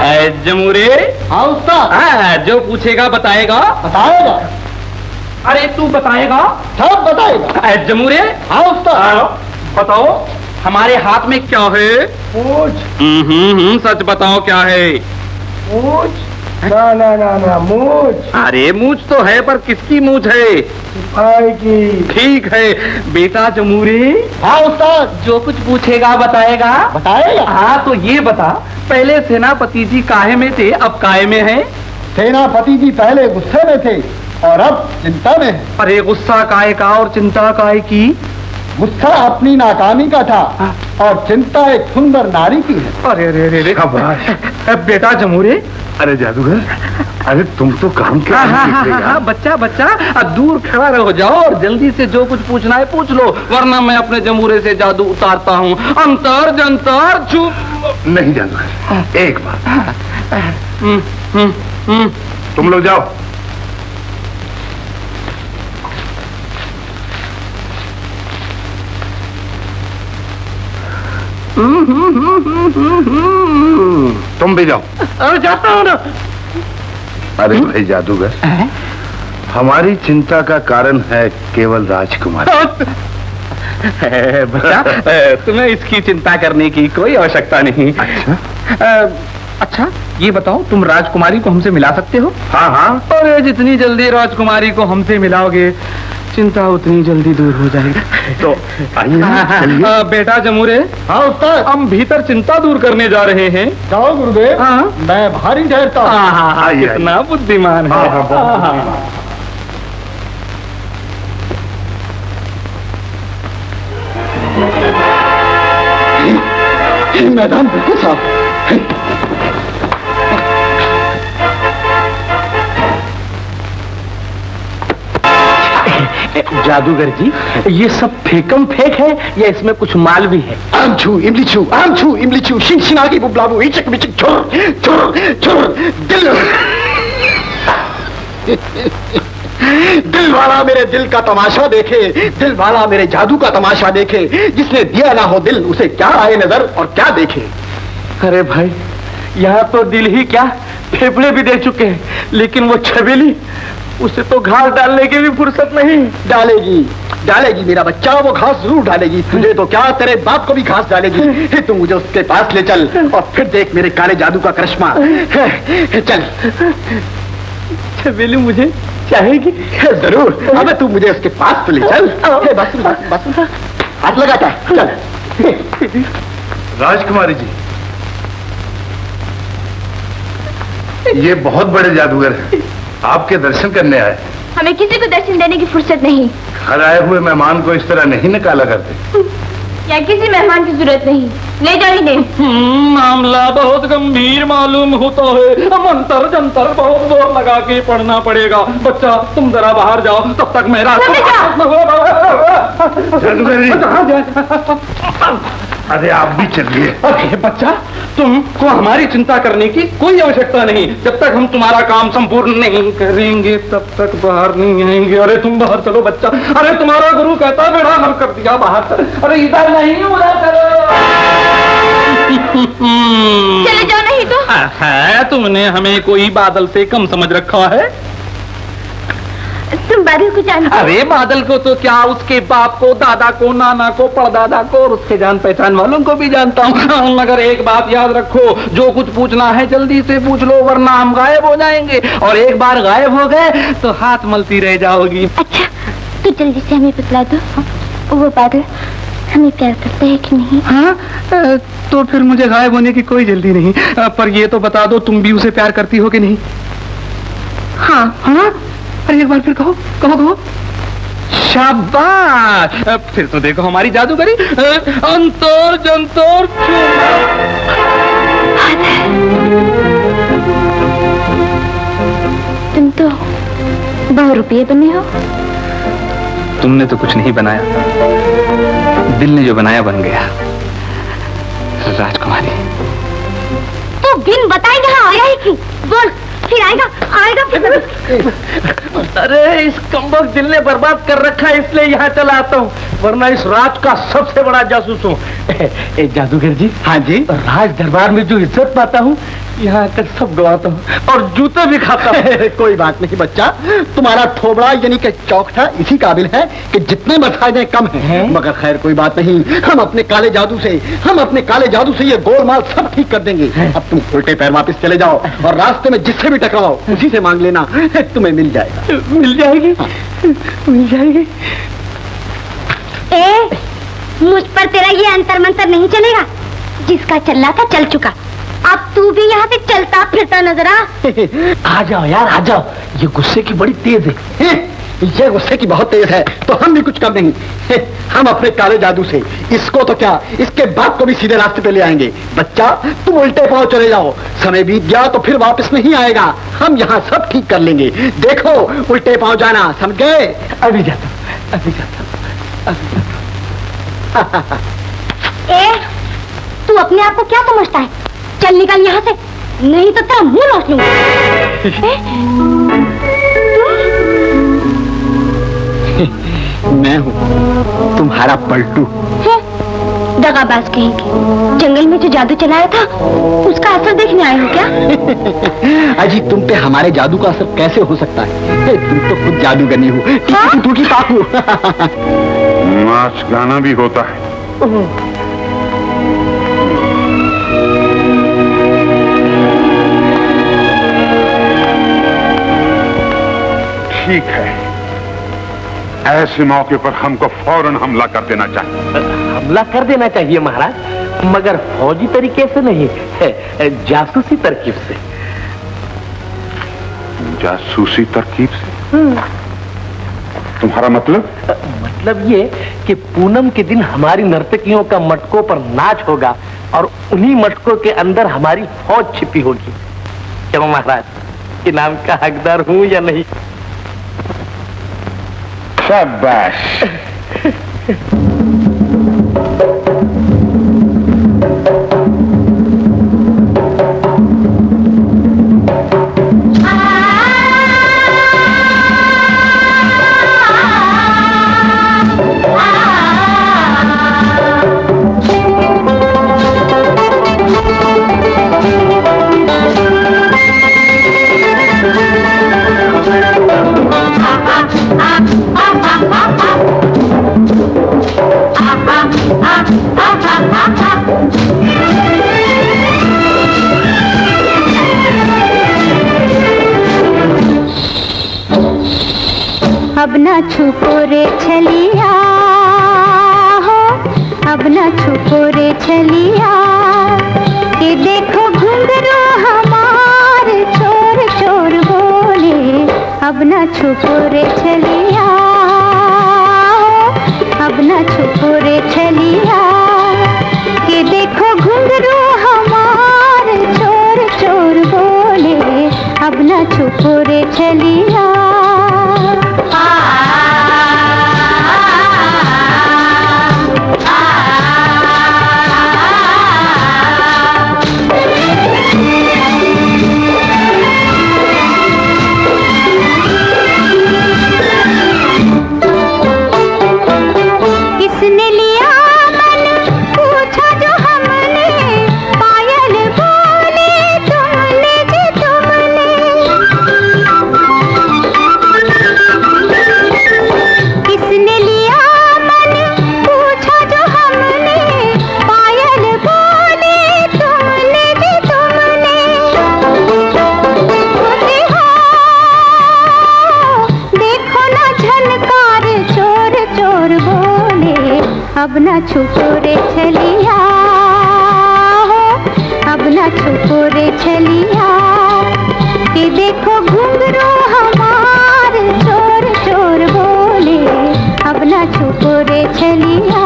जमूरे। हाँ उस्ताद। हाँ, जो पूछेगा बताएगा। बताएगा। अरे तू बताएगा? सब बताएगा। जमूरे। हाँ उस्ताद। बताओ हमारे हाथ में क्या है? मूछ। हम्म सच बताओ क्या है? मूछ। ना ना ना ना मूछ। अरे मूछ तो है, पर किसकी मूछ है? सिपाही की। ठीक है बेटा जमूरे। हाँ उस्ताद। जो कुछ पूछेगा बताएगा। बताएगा। हाँ तो ये बता, पहले सेनापति जी काहे में थे, अब काहे में है? सेनापति जी पहले गुस्से में थे और अब चिंता में। अरे गुस्सा काहे का और चिंता काहे की? गुस्सा अपनी नाकामी का था और चिंता एक सुंदर नारी की है। अरे अरे अरे शाबाश। बेटा जमूरे। अरे जादूगर, अरे तुम तो काम के हाँ हाँ हाँ हाँ, हाँ बच्चा बच्चा अब दूर खड़ा रहो जाओ और जल्दी से जो कुछ पूछना है पूछ लो, वरना मैं अपने जमूरे से जादू उतारता हूँ। अंतर जंतर चुप। नहीं जादूगर, एक बात। हम्म, हम्म, हम्म। तुम लोग जाओ। तुम भी जाओ। अरे जाता हूँ ना। अरे भाई जादूगर, हमारी चिंता का कारण है केवल राजकुमार। बच्चा तुम्हें इसकी चिंता करने की कोई आवश्यकता नहीं। अच्छा अच्छा ये बताओ, तुम राजकुमारी को हमसे मिला सकते हो? हाँ हाँ। अरे जितनी जल्दी राजकुमारी को हमसे मिलाओगे चिंता उतनी जल्दी दूर हो जाएगी। तो आइए चलिए। बेटा जमूरे। हाँ उस्ताद। हम भीतर चिंता दूर करने जा रहे हैं। जाओ गुरुदेव। हाँ मैं भारी ठहरता हूँ। हाँ हाँ हाँ, आइए, कितना बुद्धिमान है। हाँ, हाँ, बहुत हाँ, हाँ। ये मैदान बिल्कुल साफ है। जादूगर जी, ये सब फेकम फेक है या इसमें कुछ माल भी है? आम छू इमली छू आम छू इमली छू शिन शिनागी बुबलाबू इचक बिचक छुर छुर छुर दिल दिल वाला मेरे दिल का तमाशा देखे, दिल वाला मेरे जादू का तमाशा देखे। जिसने दिया ना हो दिल उसे क्या आए नजर और क्या देखे। अरे भाई, यहाँ तो दिल ही क्या फेफड़े भी दे चुके हैं, लेकिन वो छबीली, उसे तो घास डालने की भी फुर्सत नहीं। डालेगी डालेगी मेरा बच्चा, वो घास जरूर डालेगी। तुझे तो क्या, तेरे बाप को भी घास डालेगी। तू मुझे उसके पास ले चल और फिर देख मेरे काले जादू का करिश्मा। चल। छबीली मुझे चाहेगी जरूर। अबे तू मुझे उसके पास तो ले चल। बस बस बस हाथ लगाता है। चल। राजकुमारी जी, ये बहुत बड़े जादूगर हैं, आपके दर्शन करने आए। हमें किसी को दर्शन देने की फुर्सत नहीं। घर आए हुए मेहमान को इस तरह नहीं निकाला करते। या किसी मेहमान की जरूरत नहीं, ले जा ही नहीं। मामला बहुत गंभीर मालूम होता है। मंतर जंतर बहुत जोर लगा के पढ़ना पड़ेगा। बच्चा तुम जरा बाहर जाओ, तब तक मेरा जादूगर जी, अरे आप भी चलिए। अरे बच्चा, तुमको हमारी चिंता करने की कोई आवश्यकता नहीं। जब तक हम तुम्हारा काम संपूर्ण नहीं करेंगे तब तक बाहर नहीं आएंगे। अरे तुम बाहर चलो बच्चा। अरे तुम्हारा गुरु कहता बेड़ा हल कर दिया, बाहर चलो। अरे इधर नहीं उधर चलो। चले जाओ नहीं तो। है, तुमने हमें कोई बादल से कम समझ रखा है? तुम बादल को जानते हो? अरे बादल को तो क्या, उसके बाप को, दादा को, नाना को, परदादा को और उसके जान पहचान वालों को भी जानता हूँ। मगर एक बात याद रखो, जो कुछ पूछना है जल्दी से पूछ लो, वरना हम गायब हो जाएंगे। और एक बार गायब हो गए तो हाथ मलती रह जाओगी। अच्छा तो जल्दी से हमें बतला दो, वो बादल हमें प्यार करते हैं कि नहीं? हाँ, तो फिर मुझे गायब होने की कोई जल्दी नहीं, पर ये तो बता दो तुम भी उसे प्यार करती हो कि नहीं? हाँ। हाँ, अरे एक बार फिर कहो कहो कहो। शाबाश, फिर तो देखो हमारी जादूगरी। अंतर जंतर तुम तो बहुत रुपये बने हो। तुमने तो कुछ नहीं बनाया, दिल ने जो बनाया बन गया। राजकुमारी, तो बिन बताए यहाँ आया ही क्यों? बोल, फिर आएगा आएगा फिर। अरे इस कमबख्त दिल ने बर्बाद कर रखा है, इसलिए यहाँ चला आता हूँ, वरना इस राज का सबसे बड़ा जासूस हूँ। जादूगर जी। हाँ जी। राज दरबार में जो इज्जत पाता हूँ, यहाँ आकर सब गवाता हूँ और जूते भी खाता हूँ। कोई बात नहीं बच्चा, तुम्हारा थोबड़ा यानी कि चौकठा इसी काबिल है कि जितने बताए कम है, है? मगर खैर कोई बात नहीं, हम अपने काले जादू से हम अपने काले जादू से ये गोलमाल सब ठीक कर देंगे। अब तुम उल्टे पैर वापस चले जाओ और रास्ते में जिससे भी टकराओ उसी से मांग लेना, तुम्हें मिल जाएगा। मिल जाएगी? हाँ। मिल जाएगी। ए, मुझ पर तेरा ये अंतर मंतर नहीं चलेगा। जिसका चलना था चल चुका, अब तू भी यहाँ से चलता फिरता नजर आ। आ जाओ यार, आ जाओ। ये गुस्से की बड़ी तेज है। ये गुस्से की बहुत तेज है तो हम भी कुछ कम नहीं। हम अपने काले जादू से इसको तो क्या, इसके बाप को भी सीधे रास्ते पे ले आएंगे। बच्चा तुम उल्टे पांव चले जाओ, समय बीत गया तो फिर वापस नहीं आएगा। हम यहाँ सब ठीक कर लेंगे। देखो उल्टे पांव जाना, समझ गए? अभी जाता हूँ, अभी जाता हूँ, अभी जाता हूँ। ए, तू अपने आप को क्या समझता है? चल निकल यहाँ से, नहीं तो तेरा मुंह नोच लूंगा। मैं हूँ तुम्हारा पलटू। दगाबाज कहेंगे, जंगल में जो जादू चलाया था उसका असर देखने आए हो क्या? अजी तुम पे हमारे जादू का असर कैसे हो सकता है? तुम तो खुद जादूगरनी हो। टूटी पाकू। नाच गाना भी होता है। ठीक है, ऐसे मौके पर हमको फौरन हमला कर देना चाहिए। हमला कर देना चाहिए महाराज, मगर फौजी तरीके से नहीं, जासूसी तरकीब से। जासूसी तरकीब से? तुम्हारा मतलब? मतलब ये कि पूनम के दिन हमारी नर्तकियों का मटकों पर नाच होगा और उन्हीं मटकों के अंदर हमारी फौज छिपी होगी। क्यों महाराज, इनाम का हकदार हूं या नहीं? शाबाश। अब न छुपो रे छलिया हो, अब न छुपो रे छलिया, कि देखो घुंघरू हमार चोर चोर बोले। अब न छुपो रे छलिया हो, अब न छुपो रे छलिया, कि देखो घुंघरू हमार चोर चोर बोले। अब न छुपो रे छलिया। किसने लिया मन पूछा जो हमने, पायल बोले तुमने जी तुमने। किसने लिया मन पूछा जो हमने, पायल बोले तुमने जी तुमने। खुद हो देखो ना झनकार चोर चोर बोले। अब न छुपो रे छलिया हो, अब न छुपो रे छलिया, कि देखो घुंघरू हमार चोर चोर बोले। अब न छुपो रे छलिया।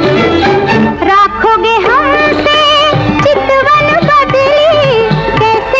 राखोगे हमसे चितवन बदली, कैसे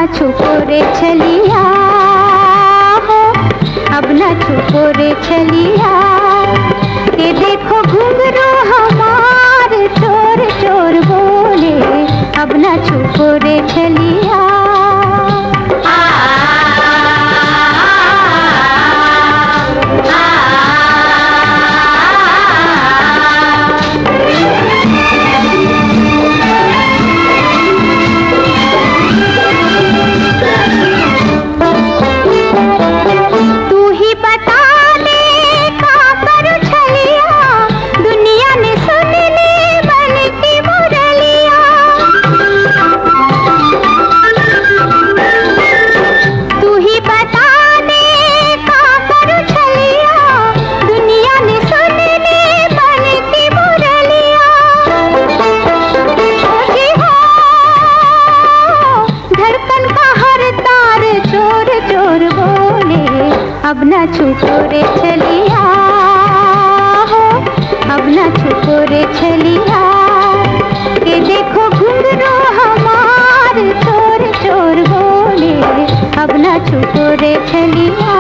न छुपो रे छलिया हो, अब न छुपो रे छलिया, के देखो घुंघरू हमार चोर चोर बोले, अब न छुपो रे छलिया। अब न छुपो रे छलिया हो, अब न छुपो रे छलिया, के देखो घुंघरू हमार चोर चोर बोले, अब न छुपो रे छलिया।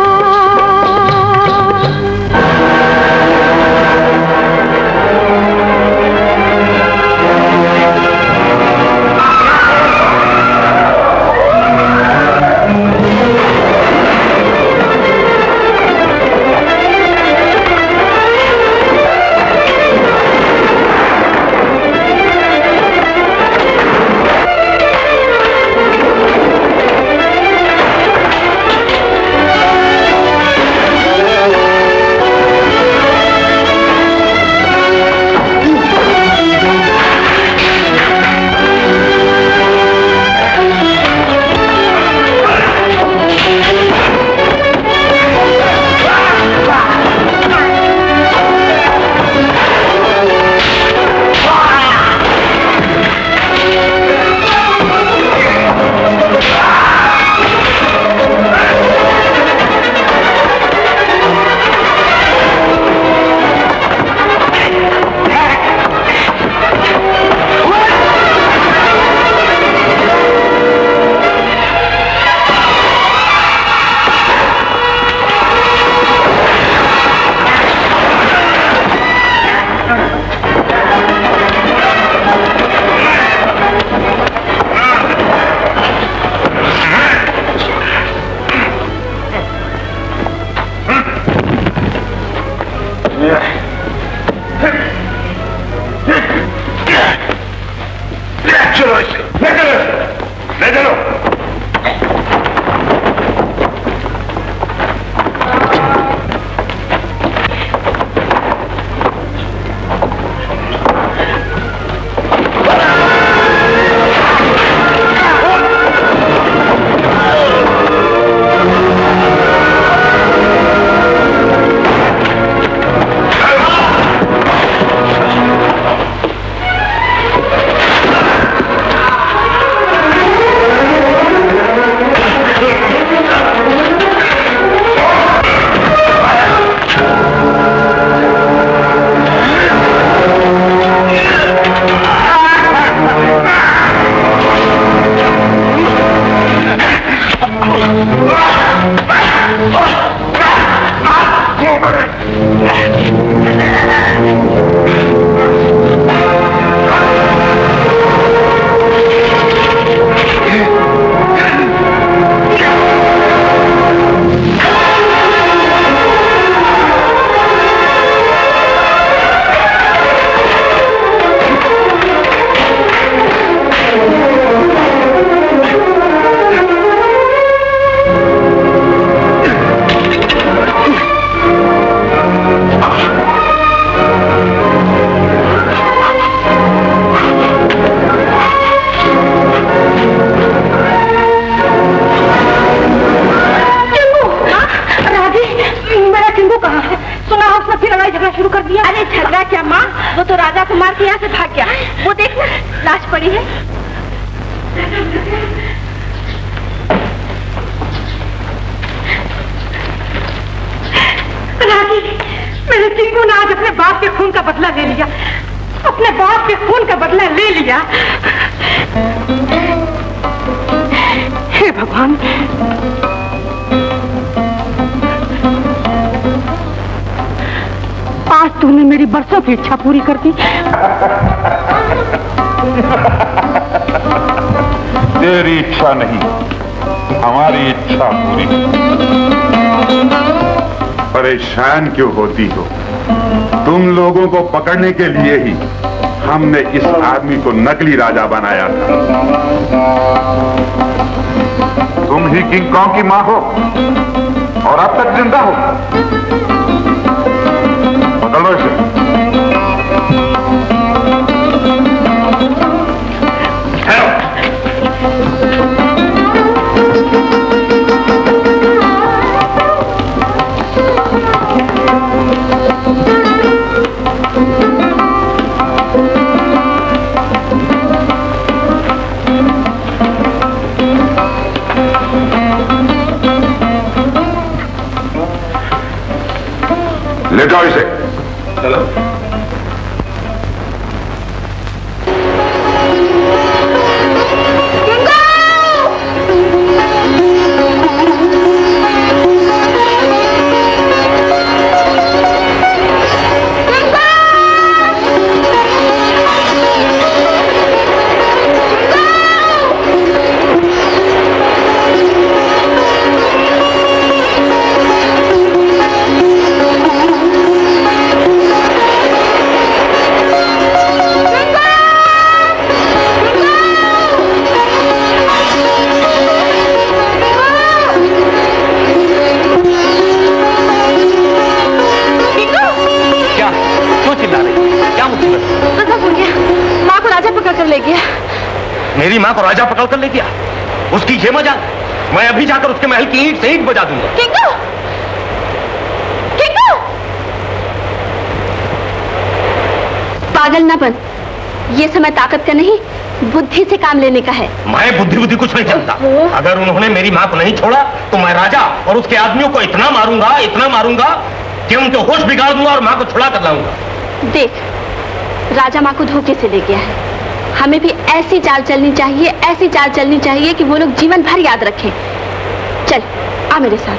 हे भगवान, आज तूने मेरी बरसों की इच्छा पूरी कर दी। तेरी इच्छा नहीं, हमारी इच्छा पूरी। परेशान क्यों होती हो? तुम लोगों को पकड़ने के लिए ही हमने इस आदमी को नकली राजा बनाया था। तुम ही किंग कॉन्ग की मां हो और अब तक जिंदा हो। पकड़ो इसे। ले जाओ इसे। चलो। मेरी माँ को राजा पकड़ कर ले गया, उसकी ये मजा। मैं अभी जाकर उसके महल की ईंट से ईंट बजा दूंगा। किंगो! किंगो! पागल ना बन, ये समय ताकत का नहीं, बुद्धि से काम लेने का है। मैं बुद्धि बुद्धि कुछ नहीं जानता। अगर उन्होंने मेरी माँ को नहीं छोड़ा तो मैं राजा और उसके आदमियों को इतना मारूंगा, इतना मारूंगा कि उनके होश बिगाड़ दूंगा और माँ को छुड़ा कर लाऊंगा। देख, राजा माँ को धोखे से ले गया है। हमें भी ऐसी चाल चलनी चाहिए, ऐसी चाल चलनी चाहिए कि वो लोग जीवन भर याद रखें। चल, आ मेरे साथ।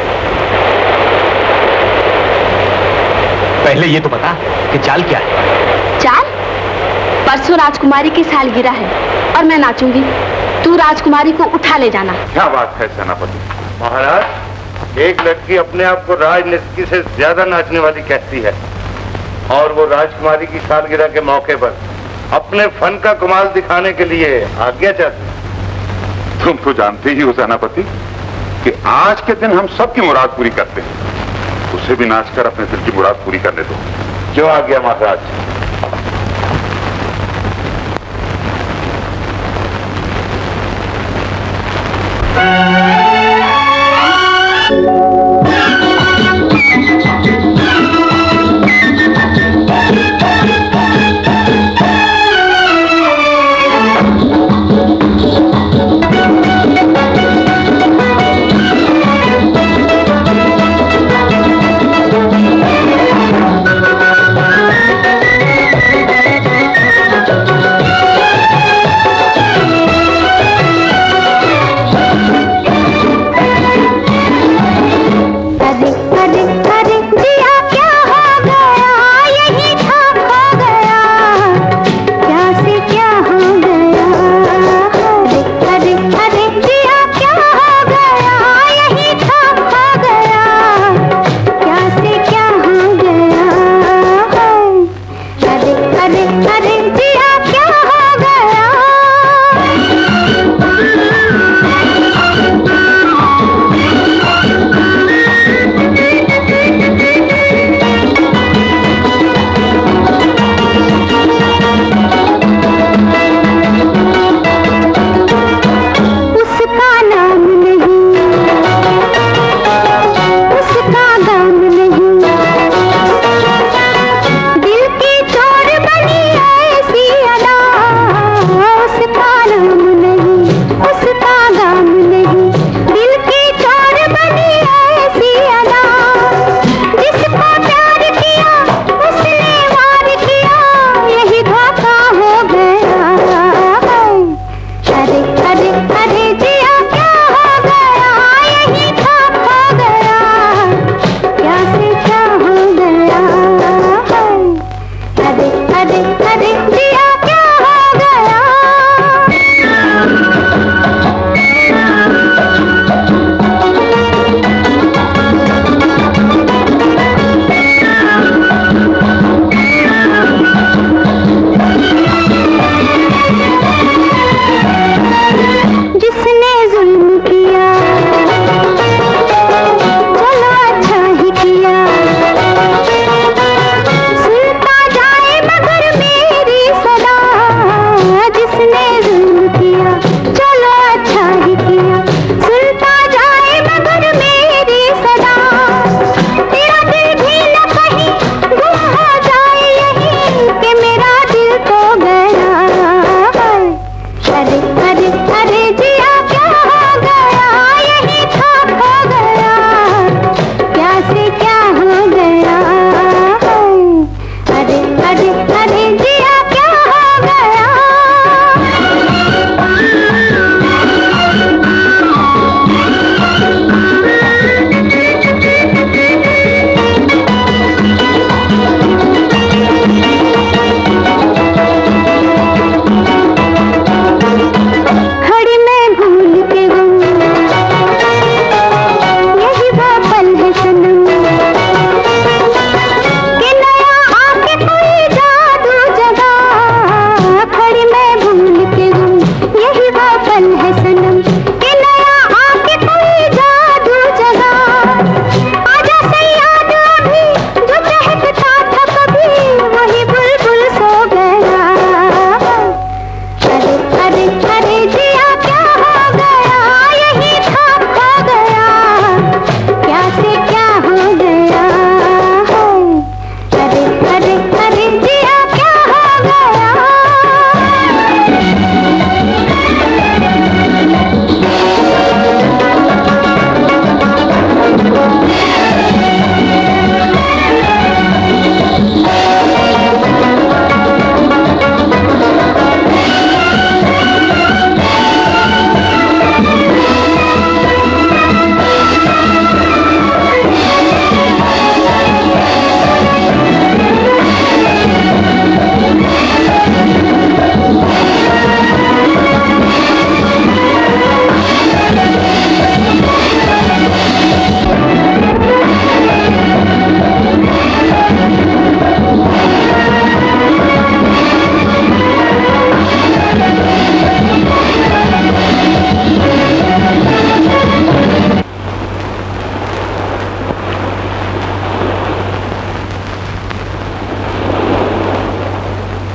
पहले ये तो बता कि चाल क्या है? चाल? परसों राजकुमारी की सालगिरह है और मैं नाचूंगी। तू राजकुमारी को उठा ले जाना। क्या बात है सेनापति? महाराज, एक लड़की अपने आप को राजनीति से ज्यादा नाचने वाली कहती है और वो राजकुमारी की सालगिरह के मौके पर अपने फन का कमाल दिखाने के लिए आज्ञा चाहती। तुम तो जानते ही हो सेनापति कि आज के दिन हम सबकी मुराद पूरी करते हैं। उसे भी नाचकर अपने दिल की मुराद पूरी करने दो। जो आज्ञा महाराज।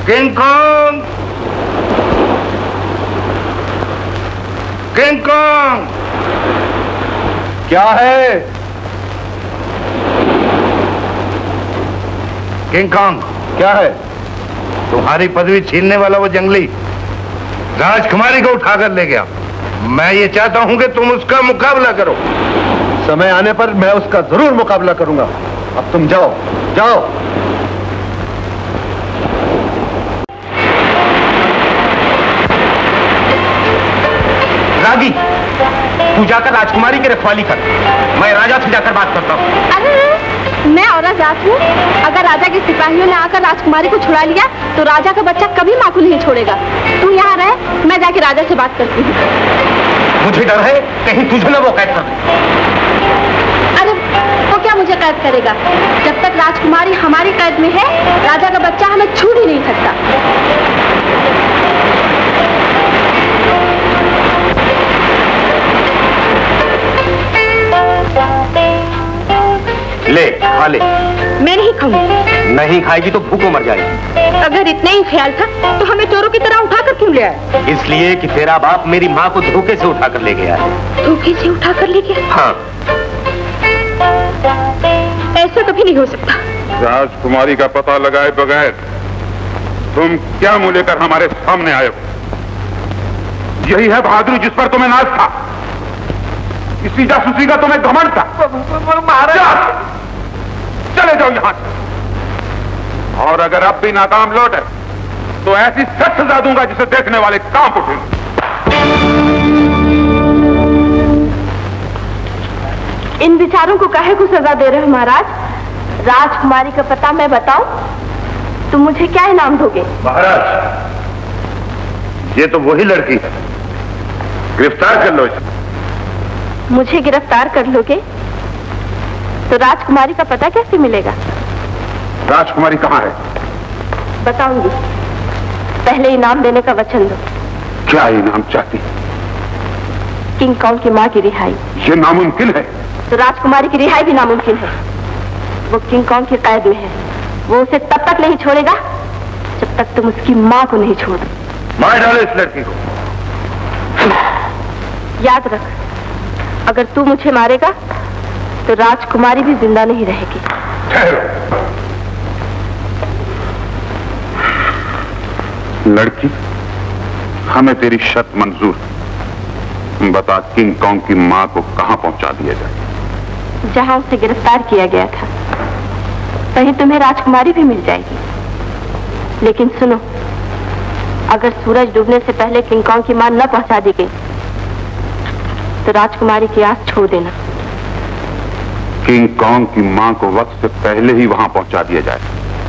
किंग कॉन्ग, किंग कॉन्ग, क्या है? किंग कॉन्ग, क्या है? तुम्हारी पदवी छीनने वाला वो जंगली राजकुमारी को उठाकर ले गया। मैं ये चाहता हूं कि तुम उसका मुकाबला करो। समय आने पर मैं उसका जरूर मुकाबला करूंगा। अब तुम जाओ, जाओ। रागी, तू जाकर राजकुमारी की रखवाली कर, मैं राजा से जाकर बात करता हूँ। अरे मैं औरत जात हूँ। अगर राजा के सिपाहियों ने आकर राजकुमारी को छुड़ा लिया तो राजा का बच्चा कभी माँ को नहीं छोड़ेगा। तू यहाँ रह, मैं जाके राजा से बात करती हूँ। मुझे डर है कहीं तुझे ना वो कैद कर दे। अरे वो क्या मुझे कैद करेगा? जब तक राजकुमारी हमारी कैद में है राजा का बच्चा हमें छू ही नहीं सकता। ले खा ले। मैं नहीं खाऊंगी। नहीं खाएगी तो भूखों मर जाएगी। अगर इतना ही ख्याल था तो हमें चोरों की तरह उठाकर क्यों ले आए? इसलिए कि तेरा बाप मेरी माँ को धोखे से उठाकर ले गया है। धोखे से उठाकर ले गया? हाँ। ऐसा कभी नहीं हो सकता। राजकुमारी का पता लगाए बगैर तुम क्या मुंह लेकर हमारे सामने आए हो? यही है बहादुरी जिस पर तुम्हें नाज था? इसी जासूसी का तुम्हें घमंड था? महाराज चले जाओ यहां से। और अगर अब भी नाकाम लौटे तो ऐसी सख्त सजा दूंगा जिसे देखने वाले कांप उठेंगे। इन विचारों को काहे को सजा दे रहे हो महाराज? राजकुमारी का पता मैं बताऊं तो मुझे क्या इनाम दोगे? महाराज, ये तो वही लड़की है, गिरफ्तार कर लो इसे। मुझे गिरफ्तार कर लोगे तो राजकुमारी का पता कैसे मिलेगा? राजकुमारी कहाँ है? बताऊंगी, पहले इनाम देने का वचन दो। क्या इनाम चाहती? किंग कॉन्ग की माँ की रिहाई। ये नामुमकिन है। तो राजकुमारी की रिहाई भी नामुमकिन है। वो किंग कॉन्ग की कैद में है। वो उसे तब तक नहीं छोड़ेगा जब तक तुम उसकी माँ को नहीं छोड़ दो। मार डालो इस लड़की को। याद रख, अगर तू मुझे मारेगा तो राजकुमारी भी जिंदा नहीं रहेगी। ठहरो। लड़की, हमें तेरी शर्त मंजूर है। बता, किंग कॉन्ग की माँ को कहां पहुंचा दिया जाए? जहां उसे गिरफ्तार किया गया था वहीं तुम्हें राजकुमारी भी मिल जाएगी। लेकिन सुनो, अगर सूरज डूबने से पहले किंग कॉन्ग की माँ न पहुंचा दी गई तो राजकुमारी की आस छोड़ देना। किंग कॉन्ग की मां को वक्त से पहले ही वहां पहुंचा दिया जाए।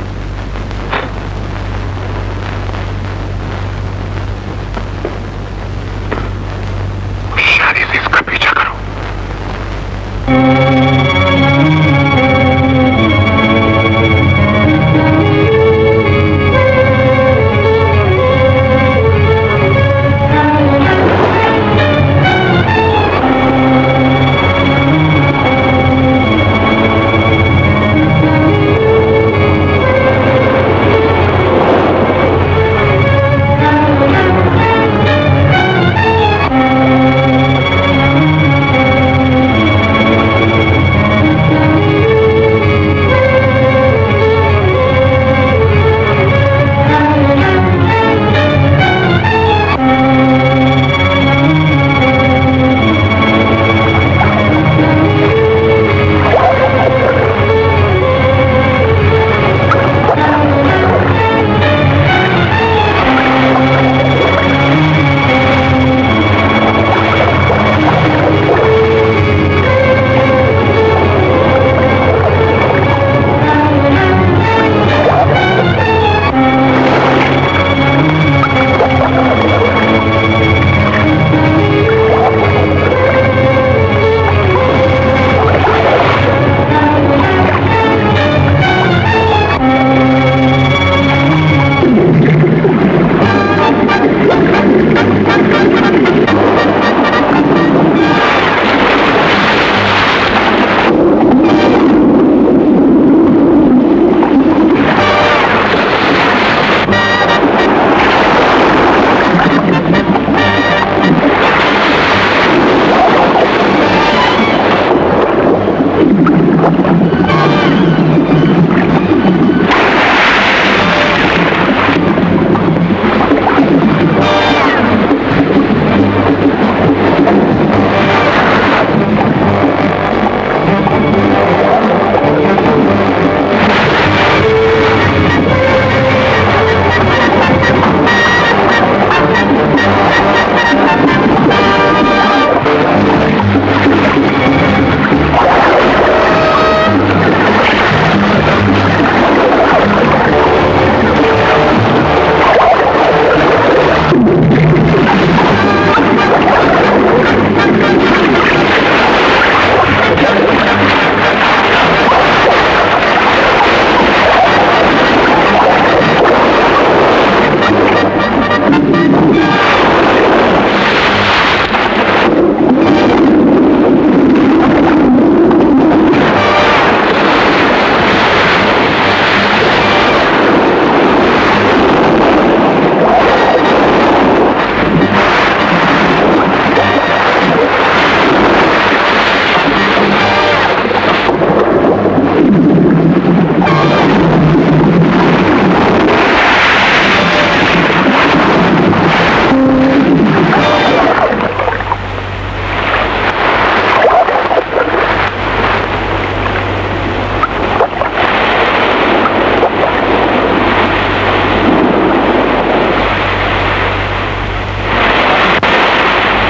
होशियारी से इसका पीछा करो।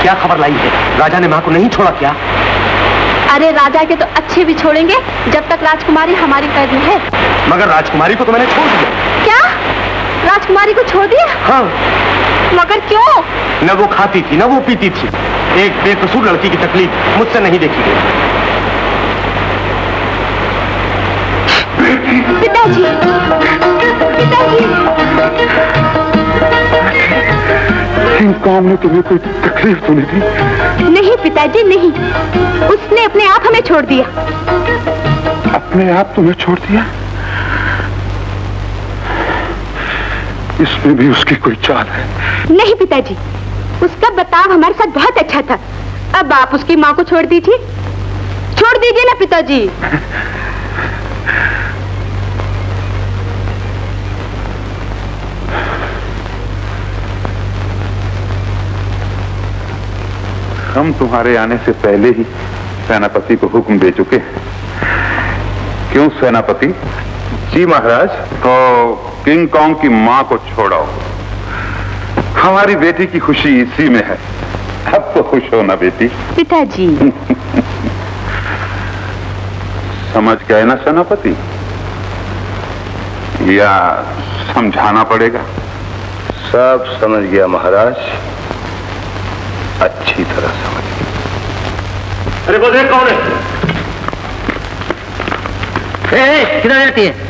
क्या खबर लाई है? राजा ने माँ को नहीं छोड़ा क्या? अरे राजा के तो अच्छे भी छोड़ेंगे जब तक राजकुमारी हमारी कैद में है। मगर राजकुमारी को तो मैंने छोड़ दिया। क्या? राजकुमारी को छोड़ दिया? हाँ। मगर क्यों? न वो खाती थी न वो पीती थी। एक बेकसूर लड़की की तकलीफ मुझसे नहीं देखी गई। पिताजी, पिताजी। किंग ने तुम्हें कोई तकलीफ तो नहीं दी? नहीं पिताजी नहीं, उसने अपने आप हमें छोड़ दिया। अपने आप तुम्हें छोड़ दिया? इसमें भी उसकी कोई चाल है? नहीं पिताजी, उसका बर्ताव हमारे साथ बहुत अच्छा था। अब आप उसकी माँ को छोड़ दीजिए, छोड़ दीजिए ना पिताजी। हम तुम्हारे आने से पहले ही सेनापति को हुक्म दे चुके हैं। क्यों सेनापति? जी महाराज। तो किंग कॉन्ग की मां को छोड़ाओ। हमारी बेटी की खुशी इसी में है। अब तो खुश हो ना बेटी? पिताजी। समझ गए ना सेनापति, या समझाना पड़ेगा? सब समझ गया महाराज, अच्छी तरह समझ गया। अरे वो देख कौन है? किधर जाती है?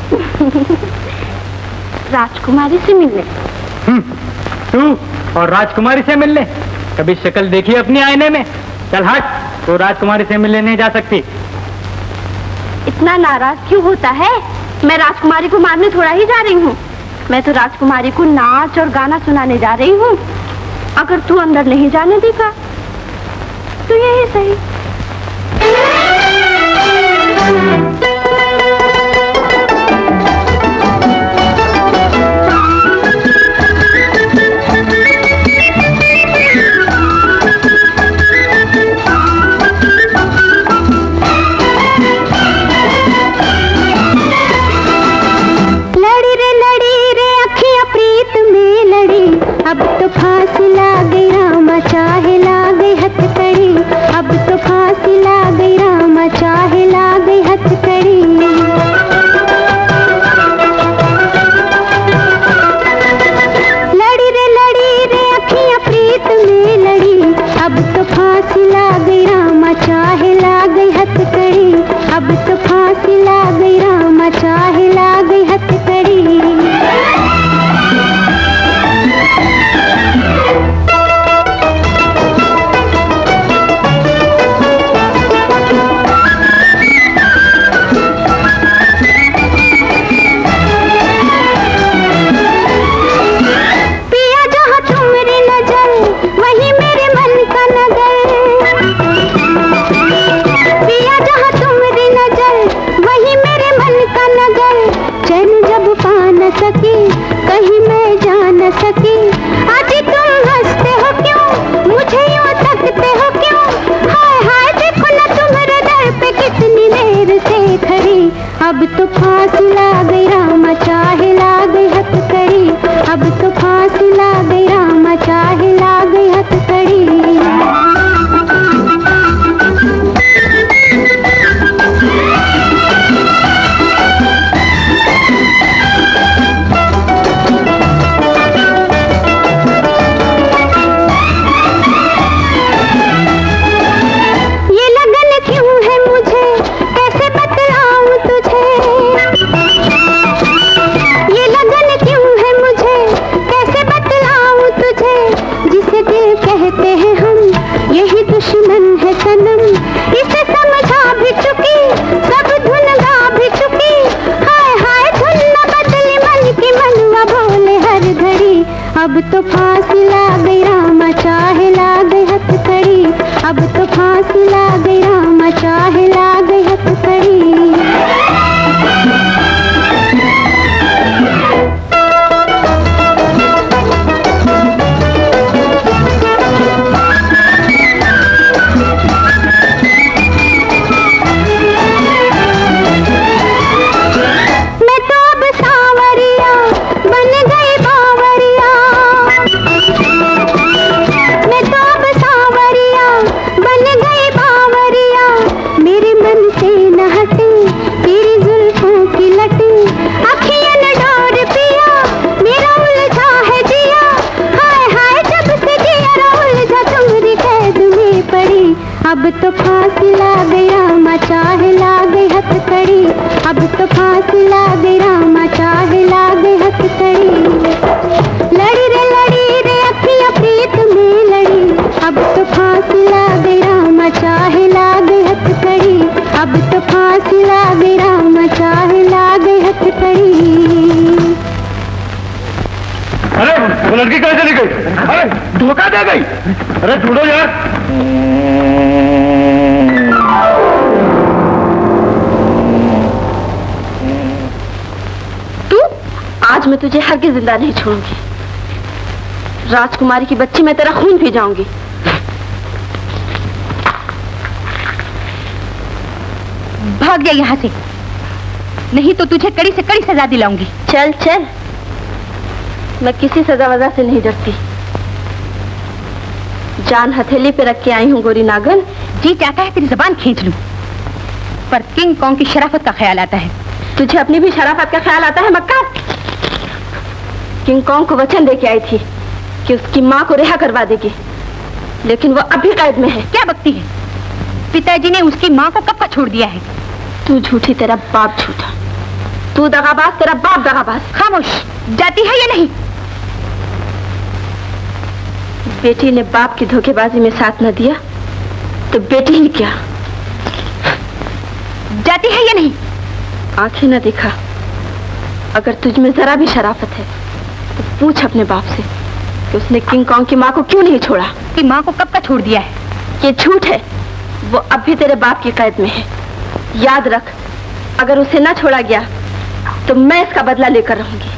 राजकुमारी से मिलने। तू और राजकुमारी से मिलने? कभी शक्ल देखी अपनी आईने में? चल हट, तू राजकुमारी से मिलने नहीं जा सकती। इतना नाराज क्यों होता है? मैं राजकुमारी को मारने थोड़ा ही जा रही हूँ। मैं तो राजकुमारी को नाच और गाना सुनाने जा रही हूँ। अगर तू अंदर नहीं जाने देगा तो यही सही। लड़ी रे लड़ी रे अखियां प्रीत में लड़ी, अब तो फांसी लागे रामा चाहे लागे हथकड़ी। अब तो फांसी लागे रामा चाहे लागे हथकड़ी। लड़ी रे लड़ी रे अखियां प्रीत में लड़ी, अब तो फांसी लागे रामा चाहे लागे हथकड़ी। अब तो फांसी लागे रामा चाहे लागे हथकड़ी। सकी कहीं मैं जा न सकी। आज तुम हंसते हो क्यों, मुझे यूं तकते हो क्यों? हाय हाय देखो न तुम्हारे दर पे कितनी देर से खड़ी। अब तो फांसी लागे रामा चाहे लागे हथकड़ी। अब तो फांसी लागे रामा चाहे लागे हथकड़ी। ये लगन क्यों अब तो फांसी लागे रामा चाहे लागे हथकड़ी। लड़ी रे लड़ी रे अखियां प्रीत में लड़ी, अब तो फांसी लागे रामा चाहे लागे हथकड़ी। अब तो फांसी लागे रामा चाहे लागे हथकड़ी। अरे वो लड़की कहाँ चली गई? अरे धोखा दे गई। अरे ढूंढो यार। तू आज मैं तुझे हरगिज़ जिंदा नहीं छोड़ूंगी। राजकुमारी की बच्ची मैं तेरा खून पी जाऊंगी। भाग जा यहाँ से, नहीं तो तुझे कड़ी से कड़ी सजा दिलाऊंगी। चल चल, मैं किसी सजा वजह से नहीं डरती। जान हथेली पे रख के आई हूँ गोरी नागन। जी चाहता है तेरी जबान खींच लूं, पर किंग कॉन्ग की शराफत का ख्याल आता है। तुझे अपनी भी शराफत का ख्याल आता है मक्का? किंग कॉन्ग को वचन दे के आई थी कि उसकी माँ को रिहा करवा देगी, लेकिन वो अभी कैद में है। क्या बकती है? पिताजी ने उसकी माँ को कब का छोड़ दिया है? तू झूठी, तेरा बाप झूठा। तू दगाबाज, तेरा बाप दगाबाज। खामोश, जाती है या नहीं? बेटी ने बाप की धोखेबाजी में साथ न दिया तो बेटी ही क्या, जाती है या नहीं? आंखें न दिखा। अगर तुझ में जरा भी शराफत है तो पूछ अपने बाप से कि उसने किंग कॉन्ग की माँ को क्यों नहीं छोड़ा। कि माँ को कब का छोड़ दिया है? ये झूठ है, वो अब भी तेरे बाप की कैद में है। याद रख, अगर उसे न छोड़ा गया तो मैं इसका बदला लेकर रहूंगी।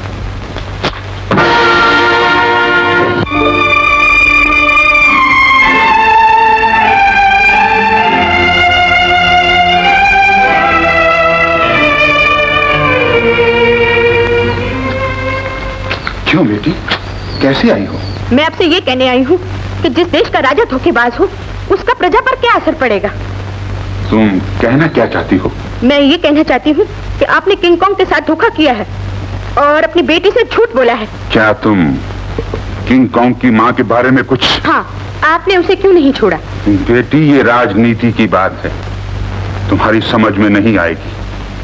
क्यों बेटी, कैसे आई हो? मैं आपसे ये कहने आई हूँ कि जिस देश का राजा धोखेबाज हो उसका प्रजा पर क्या असर पड़ेगा। तुम कहना क्या चाहती हो? मैं ये कहना चाहती हूँ कि आपने किंग कॉन्ग के साथ धोखा किया है और अपनी बेटी से झूठ बोला है। क्या तुम किंग कॉन्ग की माँ के बारे में कुछ? हाँ, आपने उसे क्यों नहीं छोड़ा? बेटी, ये राजनीति की बात है, तुम्हारी समझ में नहीं आएगी।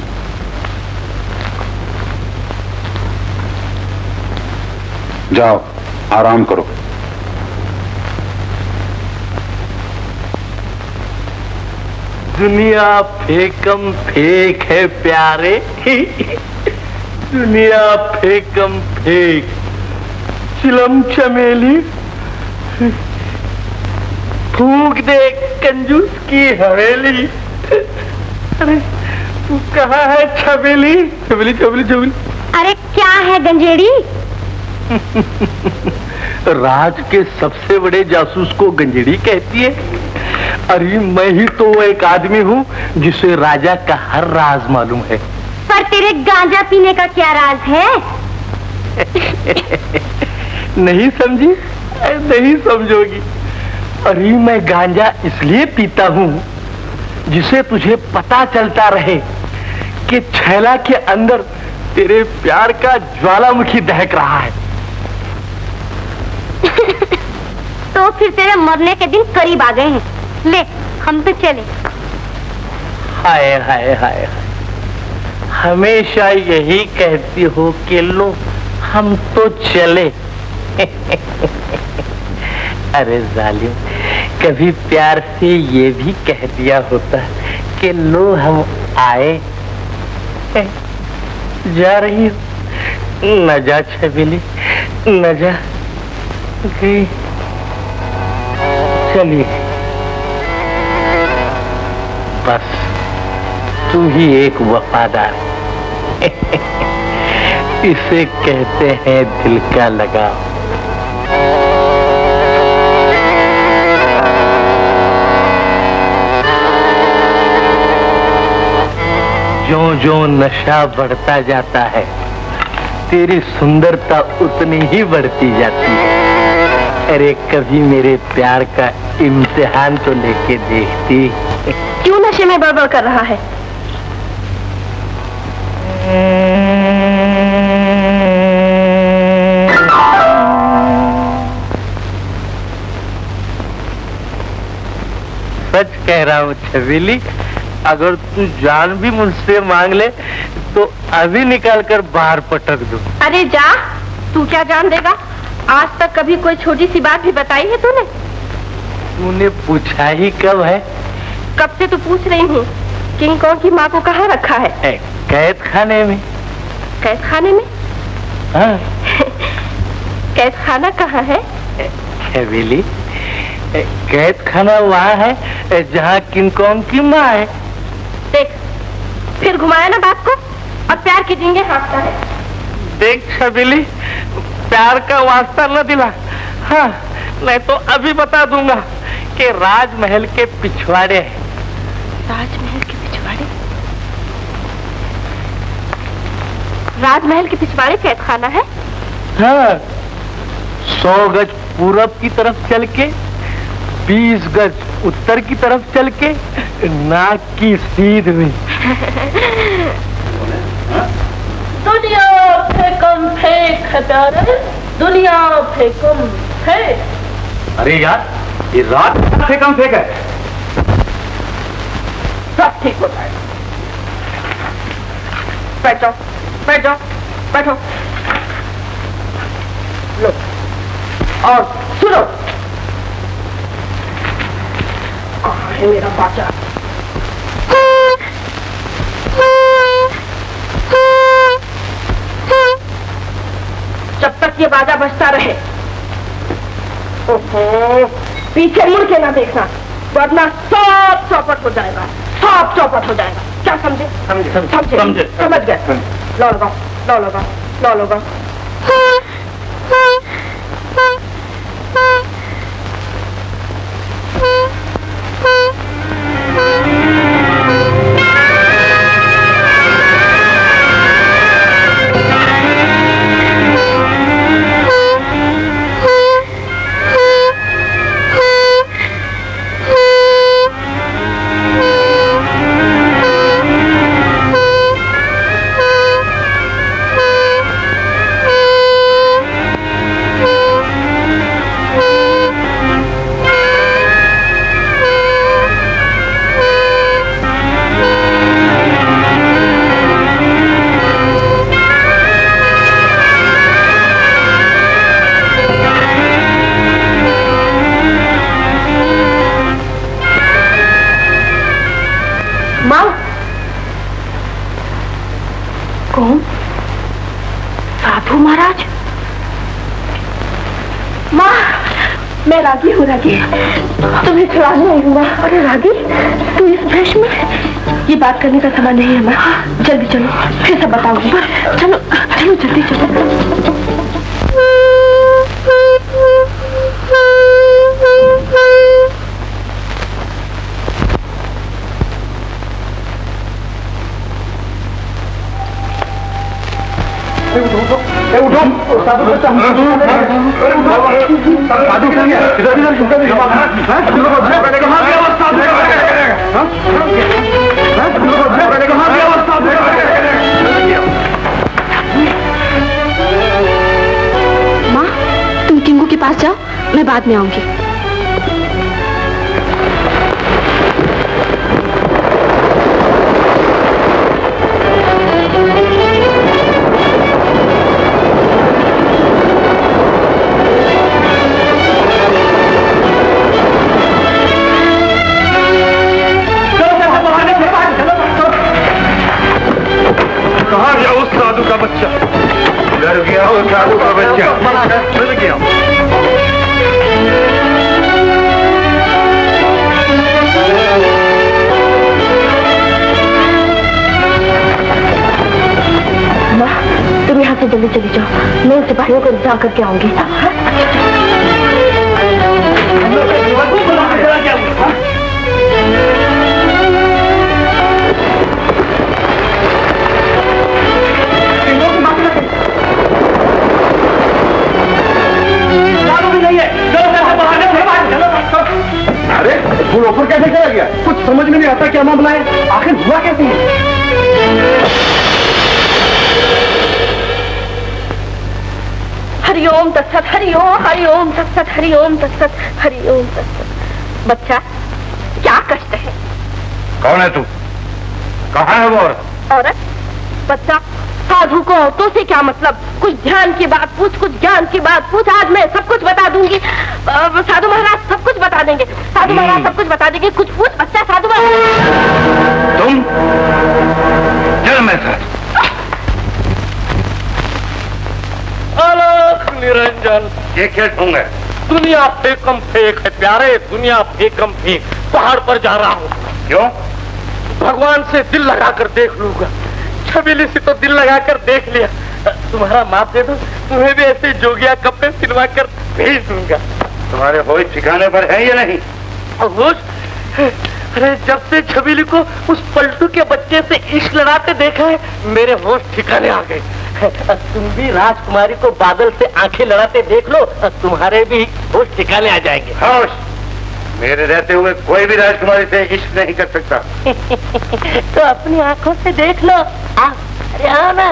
जाओ आराम करो। दुनिया फेकम फेक है प्यारे, दुनिया फेकम फेक। चिलम चमेली फूक दे कंजूस की हवेली। अरे तू कहाँ है छबेली? छबेली छबेली छबेली। अरे क्या है गंजेड़ी? राज के सबसे बड़े जासूस को गंजेड़ी कहती है। अरे मैं ही तो एक आदमी हूँ जिसे राजा का हर राज मालूम है। पर तेरे गांजा पीने का क्या राज है? नहीं समझी? नहीं समझोगी। अरे मैं गांजा इसलिए पीता हूँ जिसे तुझे पता चलता रहे कि छैला के अंदर तेरे प्यार का ज्वालामुखी दहक रहा है। तो फिर तेरे मरने के दिन करीब आ गए हैं। ले, हम तो चले। हाय हाय हाय, हमेशा यही कहती हो कि लो हम तो चले। अरे जालिम, कभी प्यार से ये भी कह दिया होता कि लो हम आए। जा रही हो? न जा छबीली, न जा। गई चलिए, बस तू ही एक वफादार। इसे कहते हैं दिल का लगाव। जो जो नशा बढ़ता जाता है तेरी सुंदरता उतनी ही बढ़ती जाती है। अरे कभी मेरे प्यार का इम्तिहान तो लेके देखती। क्यों नशे में बड़बड़ कर रहा है? सच कह रहा हूँ छबीली, अगर तू जान भी मुझसे मांग ले तो अभी निकाल कर बाहर पटक दो। अरे जा, तू क्या जान देगा? आज तक कभी कोई छोटी सी बात भी बताई है तूने? तूने पूछा ही कब है? कब से तो पूछ रही हूँ। किंग कॉन्ग की माँ को कहाँ रखा है? कैद खाने में। कैद खाने में? हाँ। कैद खाना कहाँ है? हवेली। कैद खाना वहाँ है जहाँ किंग कॉन्ग की माँ है। देख, फिर घुमाया ना बात को और प्यार की जिंगे हाँकता है। देख छबीली, प्यार का वास्ता न दिला। हाँ, मैं तो अभी बता दूंगा कि राजमहल के पिछवाड़े है। राजमहल के पिछवाड़े? राजमहल के पिछवाड़े कैद खाना है? हाँ, सौ गज पूरब की तरफ चल के, बीस गज उत्तर की तरफ चल के, नाक की सीध में। दुनिया फेंकम फेंक है प्यारे, दुनिया फेंकम फेंक। अरे यार, ये रात फेंकम फेंक है। सब ठीक हो जाएगा। बैठो, बैठो, बैठो। लो, और सुनो। कहाँ है मेरा बाजा? जब तक ये बाजा बजता रहे, ओहो, पीछे मुड़ के ना देखना, वरना सब चौपट हो जाएगा, सब चौपट हो जाएगा। क्या समझे? समझे, समझे, समझे, समझ गए। लो लगाओ, लो लगाओ, लो लगाओ। कौन? साधु महाराज? माँ, मैं रागी हूँ। रागी, तुम्हें छुड़ाने आई हूँ। माँ, अरे रागी, तू इस वेश में? ये बात करने का समय नहीं है माँ। जल्दी चलो, फिर सब बताऊंगी। चलो चलो, जल्दी चलो। उठो, साधु बच्चा, साधु इधर इधर माँ, तुम किंगू के पास जाओ, मैं बाद में आऊंगी। बच्चा डर गया हो, साधु का बच्चा डर गया। माँ, तुम यहाँ से जल्दी चली जाओ, मैं उन सिपाहियों को इंतजार करके आऊंगी। अरे वो ऊपर कैसे चला गया? कुछ समझ में नहीं आता क्या मामला है, आखिर हुआ कैसे है? हरिओम तत्सत, हरिओम हरिओम तत्सत, हरिओम तत्सत, हरिओम तत्सत। बच्चा, क्या कष्ट है? कौन है तू? कहाँ है वो औरत? औरत? बच्चा, साधु को औरतों से क्या मतलब? कुछ ध्यान की बात पूछ, कुछ ज्ञान की बात पूछ, आज मैं सब कुछ बता दूंगी। साधु महाराज सब कुछ बता देंगे, साधु महाराज सब कुछ बता देंगे। कुछ पूछ बच्चा, साधु महाराज। तुम चल मैं साथ। अलख निरंजन, ये क्या ढूंढ है? दुनिया फेकम फेक है प्यारे, दुनिया फेकम फेक। पहाड़ पर जा रहा हूँ। क्यों? भगवान से दिल लगाकर देख लूंगा। छबीली से तो दिल लगाकर देख लिया। तुम्हारा माफ दे दो, तुम्हें भी ऐसे जोगिया कपड़े सिलवा कर भेज दूंगा। तुम्हारे होश ठिकाने पर है या नहीं? होश? अरे जब से छबीली को उस पलटू के बच्चे से इश्क लड़ाते देखा है, मेरे होश ठिकाने आ गए। तुम भी राजकुमारी को बादल से आंखें लड़ाते देख लो, तुम्हारे भी होश ठिकाने आ जाएंगे। होश? मेरे रहते हुए कोई भी राजकुमारी से इश्क नहीं कर सकता। तो अपनी आंखों से देख लो। आ, अरे आओ ना।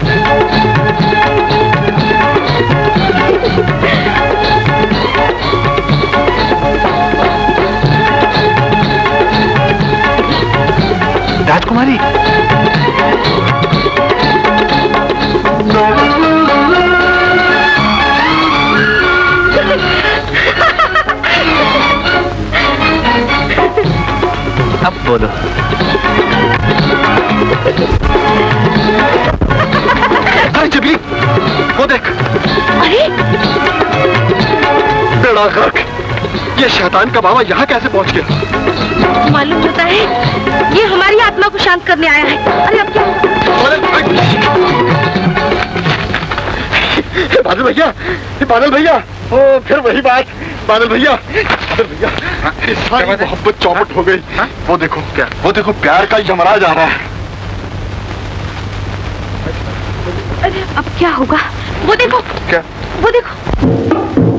राजकुमारी, अब बोलो। अरे छबीली, वो देख। अरे बेड़ा गर्क, ये शैतान का बाबा यहाँ कैसे पहुँच गया? मालूम होता है ये हमारी आत्मा को शांत करने आया है। अरे अब क्या? बादल भैया, बादल भैया, ओ फिर वही बात। बादल भैया, बादल भैया, इस सारी मोहब्बत चौपट हो गई। वो देखो क्या, वो देखो प्यार का यमराज आ रहा है। अरे अब क्या होगा? वो देखो क्या? वो देखो।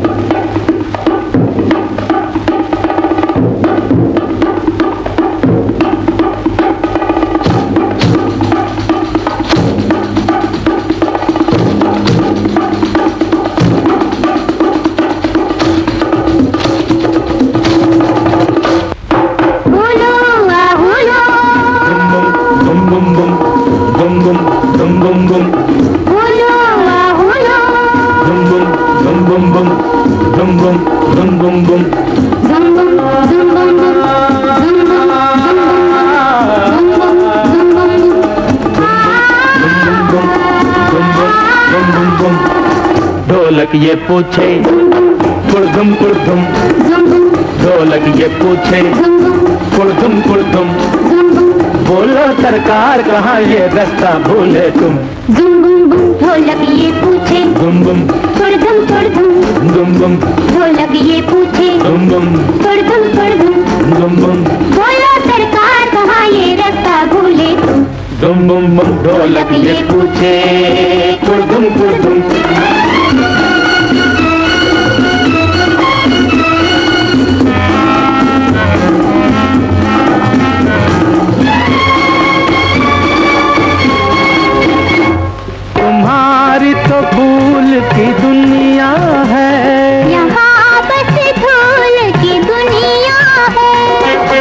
ढोलक ये पूछे कुड़धुम कुड़धुम, ढोलक ये पूछे कुड़धुम कुड़धुम, बोलो सरकार कहाँ ये रास्ता भूले तुम। जुम बुम बुम ढोलक ये पूछे बुम बुम कुड़धुम कुड़धुम, दुम बुम ढोलक ये पूछे दुम बुम कुड़धुम कुड़धुम, दुम बुम बोलो सरकार कहाँ ये रास्ता भूले तुम। दुम बुम बुम ढोलक ये पूछे कुड़धुम कुड़धुम। तुम्हारी तो फूल की दुनिया है, यहाँ बस धूल की दुनिया है।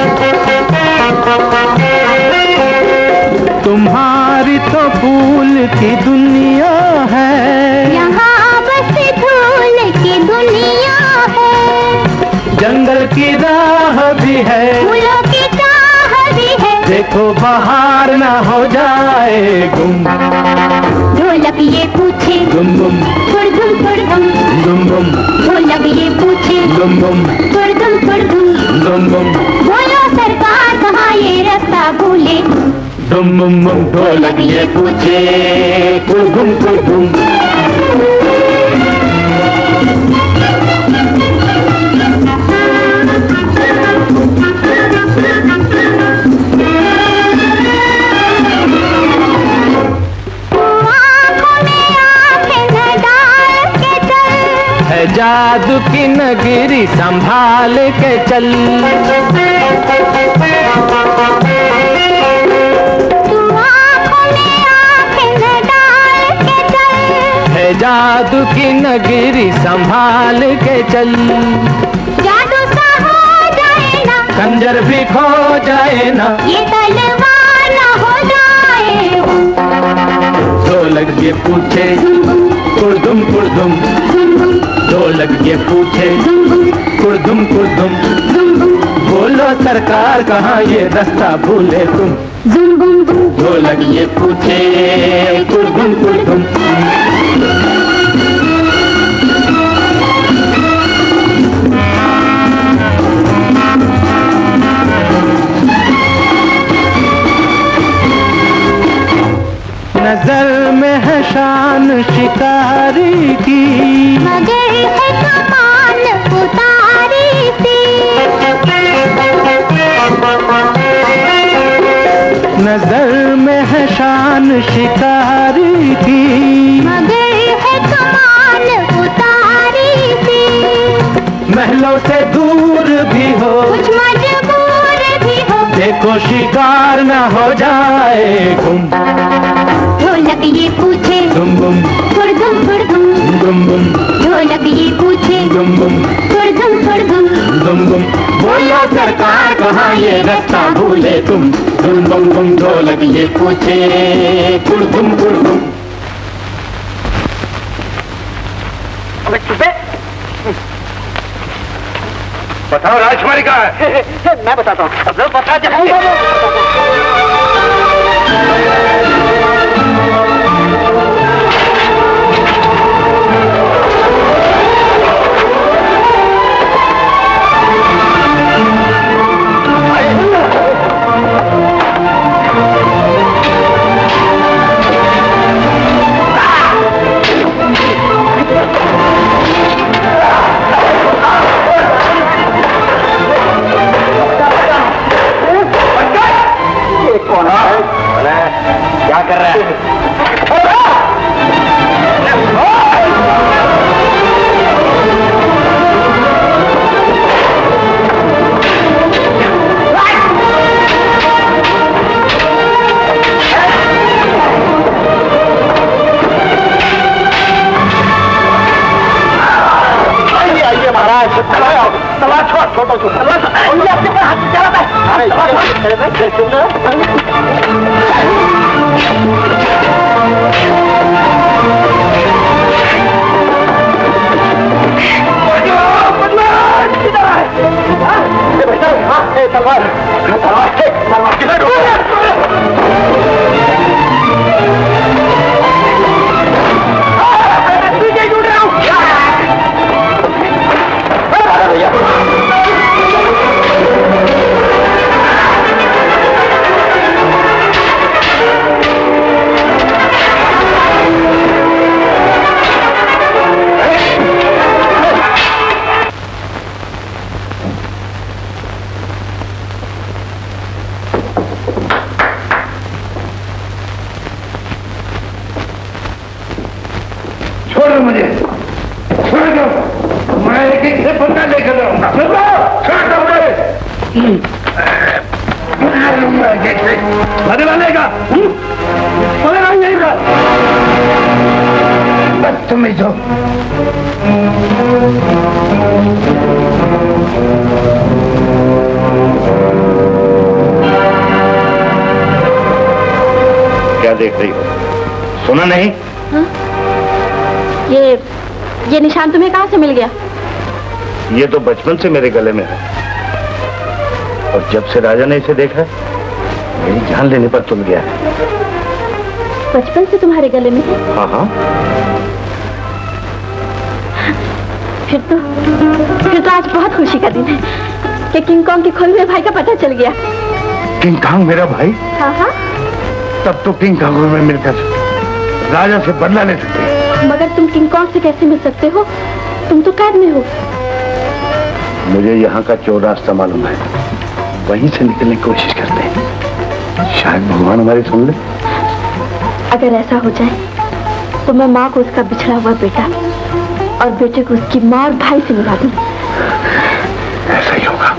तुम्हारी तो फूल की दुनिया है, यहाँ बस धूल की दुनिया है। जंगल की राह भी है, फूलों की चाह भी है, देखो बाहर ना हो जाए गुम। ढोलक ये पूछे दुम बुम कुड़धुम कुड़धुम, दुम बुम ढोलक ये पूछे दुम बुम कुड़धुम कुड़धुम, दुम बुम बोलो सरकार कहाँ ये रास्ता भूले। दुम बुम बुम ढोलक ये पूछे कुड़धुम कुड़धुम। जादू की नगरी संभाल के चल, तू आँखों में आँखें न डाल के चल, है जादू की नगरी संभाल के चल। जादू सा हो जाए ना, खंजर भी खो जाए ना, ये तलवार ये पूछे कुर्दुम कुर्दुम, ढोलक ये पूछे कुर्दुम कुर्दुम, बोलो सरकार कहाँ ये रास्ता भूले तुम, ढोलक ये पूछे कुर्दुम कुर्दुम। नजर में है शान शिकारी की, मगर है कमाल उतारी सी, नजर में है शान शिकारी की, मगर है कमाल उतारी सी, महलों से दूर भी हो कुछ मजबूर भी हो, देखो शिकार न हो जाए गुम, ढोलक ये पूछे दुम बुम कुर्दुम कुर्दुम, दुम बुम, ढोलक ये पूछे दुम बुम कुर्दुम कुर्दुम, दुम बुम, बोलो सरकार कहाँ ये रास्ता भूले तुम, दुम बुम बुम, ढोलक ये पूछे कुर्दुम कुर्दुम। अबे चुपे, बताओ राजकुमारी कहाँ है? मैं बताता हूँ, सब लोग बता जाएंगे। क्या कर रहा है? आइए आइए महाराज, तलवार छोड़, छोटो छोड़, तलवार अपने पर हाथ चलाता तलवार तलवार किधर ढूंढ रहा हूँ भैया। छोड़ो मुझे, छोड़ दो, मैं एक एक से बंदा लेकर जाऊंगा। छोड़ दो मुझे, बना लूंगा जैसे बदला लेगा, बदला लेगा। बस तुम ही जो क्या देख रही हो? सुना नहीं? हा? ये ये निशान तुम्हें कहाँ से मिल गया? ये तो बचपन से मेरे गले में है, और जब से राजा ने इसे देखा मेरी जान लेने पर तुल गया है। बचपन से तुम्हारे गले में है? हाँ हाँ। फिर तो फिर तो आज बहुत खुशी का दिन है कि किंग कॉन्ग के खोए हुए भाई का पता चल गया। किंग कॉन्ग मेरा भाई? हाँ हाँ। तब तो किंग कॉन्ग में मिलकर राजा से बदला ले सकते हैं। मगर तुम किंग कॉन्ग से कैसे मिल सकते हो? तुम तो कैद में हो। मुझे यहाँ का चोर रास्ता मालूम है, वहीं से निकलने की कोशिश करते हैं। शायद भगवान हमारी सुन ले। अगर ऐसा हो जाए तो मैं माँ को उसका बिछड़ा हुआ बेटा और बेटे को उसकी माँ और भाई से मिला दूं। ऐसा ही होगा।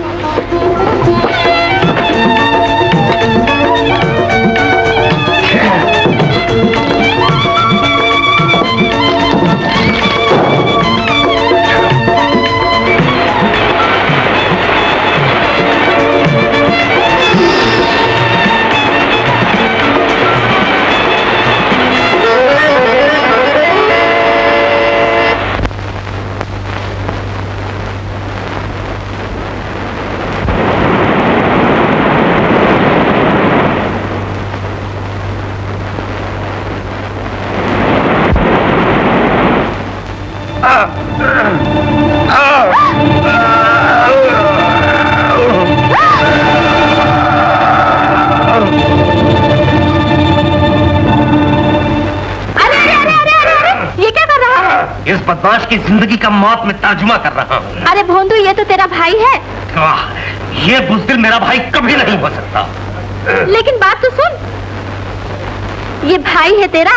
बदमाश की जिंदगी का मौत में तर्जुमा कर रहा हूँ। अरे भोंदू, ये तो तेरा भाई है। वाह, ये बुज़दिल मेरा भाई कभी नहीं हो सकता। लेकिन बात तो सुन, ये भाई है तेरा।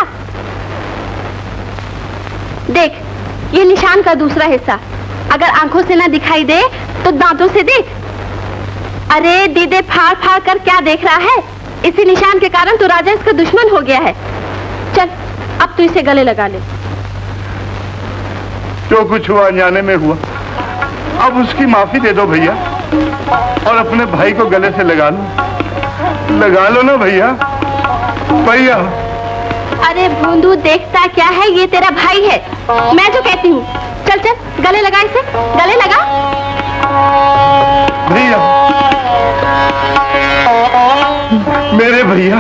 देख, ये निशान का दूसरा हिस्सा अगर आंखों से ना दिखाई दे तो दांतों से देख। अरे दीदे फाड़ फाड़ कर क्या देख रहा है? इसी निशान के कारण तो राजा इसका दुश्मन हो गया है। चल, अब तू इसे गले लगा ले। जो कुछ हुआ अनजाने में हुआ, अब उसकी माफी दे दो भैया, और अपने भाई को गले से लगा लो। लगा लो ना भैया। भैया। अरे भोंदू, देखता क्या है, ये तेरा भाई है। मैं जो कहती हूँ, चल चल गले लगा इसे, गले लगा। भैया, मेरे भैया।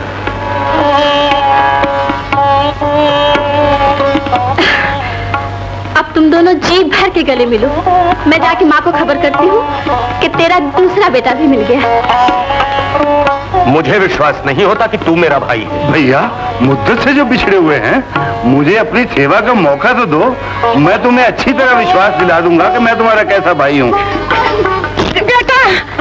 अब तुम दोनों जी भर के गले मिलो। मैं जाके माँ को खबर करती हूँ कि तेरा दूसरा बेटा भी मिल गया। मुझे विश्वास नहीं होता कि तू मेरा भाई है। भैया, मुद्दत से जो बिछड़े हुए हैं, मुझे अपनी सेवा का मौका तो दो। मैं तुम्हें अच्छी तरह विश्वास दिला दूंगा कि मैं तुम्हारा कैसा भाई हूँ। बेटा,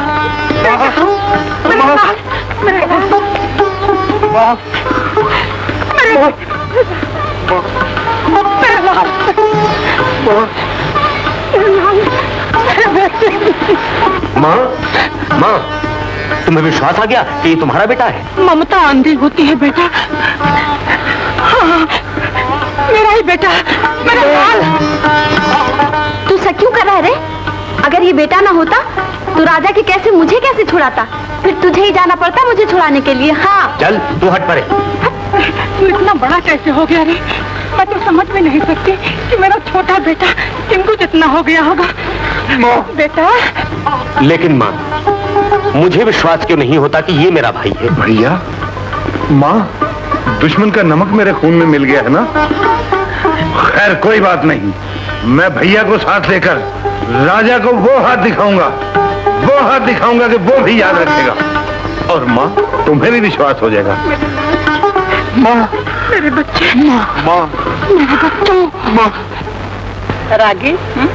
माँ, माँ, तुम्हें विश्वास आ गया कि ये तुम्हारा बेटा है? ममता अंधी होती है बेटा। हाँ, मेरा ही बेटा, मेरा लाल। तू सच क्यों कर रहा है रे? अगर ये बेटा ना होता तो राजा के कैसे मुझे कैसे छुड़ाता? फिर तुझे ही जाना पड़ता मुझे छुड़ाने के लिए। हाँ चल, तू हट परे। तू इतना बड़ा कैसे हो गया रे? मैं तो समझ में नहीं सकती कि मेरा छोटा बेटा टिंकू जितना हो गया होगा। माँ, बेटा। लेकिन माँ, मुझे विश्वास क्यों नहीं होता कि ये मेरा भाई है? भैया, माँ, दुश्मन का नमक मेरे खून में मिल गया है ना। खैर कोई बात नहीं, मैं भैया को साथ लेकर राजा को वो हाथ दिखाऊंगा, वो हाथ दिखाऊंगा कि वो भी याद रखेगा। और माँ, तुम्हें भी विश्वास हो जाएगा। माँ, मेरे बच्चे। माँ, माँ, मेरे बच्चों। माँ। रागी,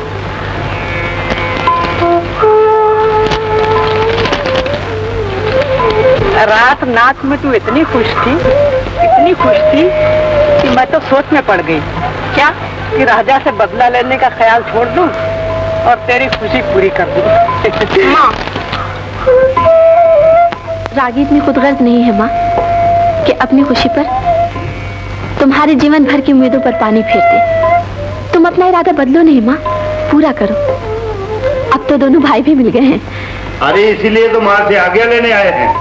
रात नाच में तू इतनी खुश थी, इतनी खुश थी कि मैं तो सोच में पड़ गई। क्या कि राजा से बदला लेने का ख्याल छोड़ दूं और तेरी खुशी पूरी कर दूं। माँ, रागी इतनी खुदगर्ज नहीं है माँ कि अपनी खुशी पर तुम्हारे जीवन भर की उम्मीदों पर पानी फेर दे। तुम अपना इरादा बदलो नहीं माँ, पूरा करो। अब तो दोनों भाई भी मिल गए हैं। अरे इसीलिए तो माँ से आज्ञा लेने आए हैं।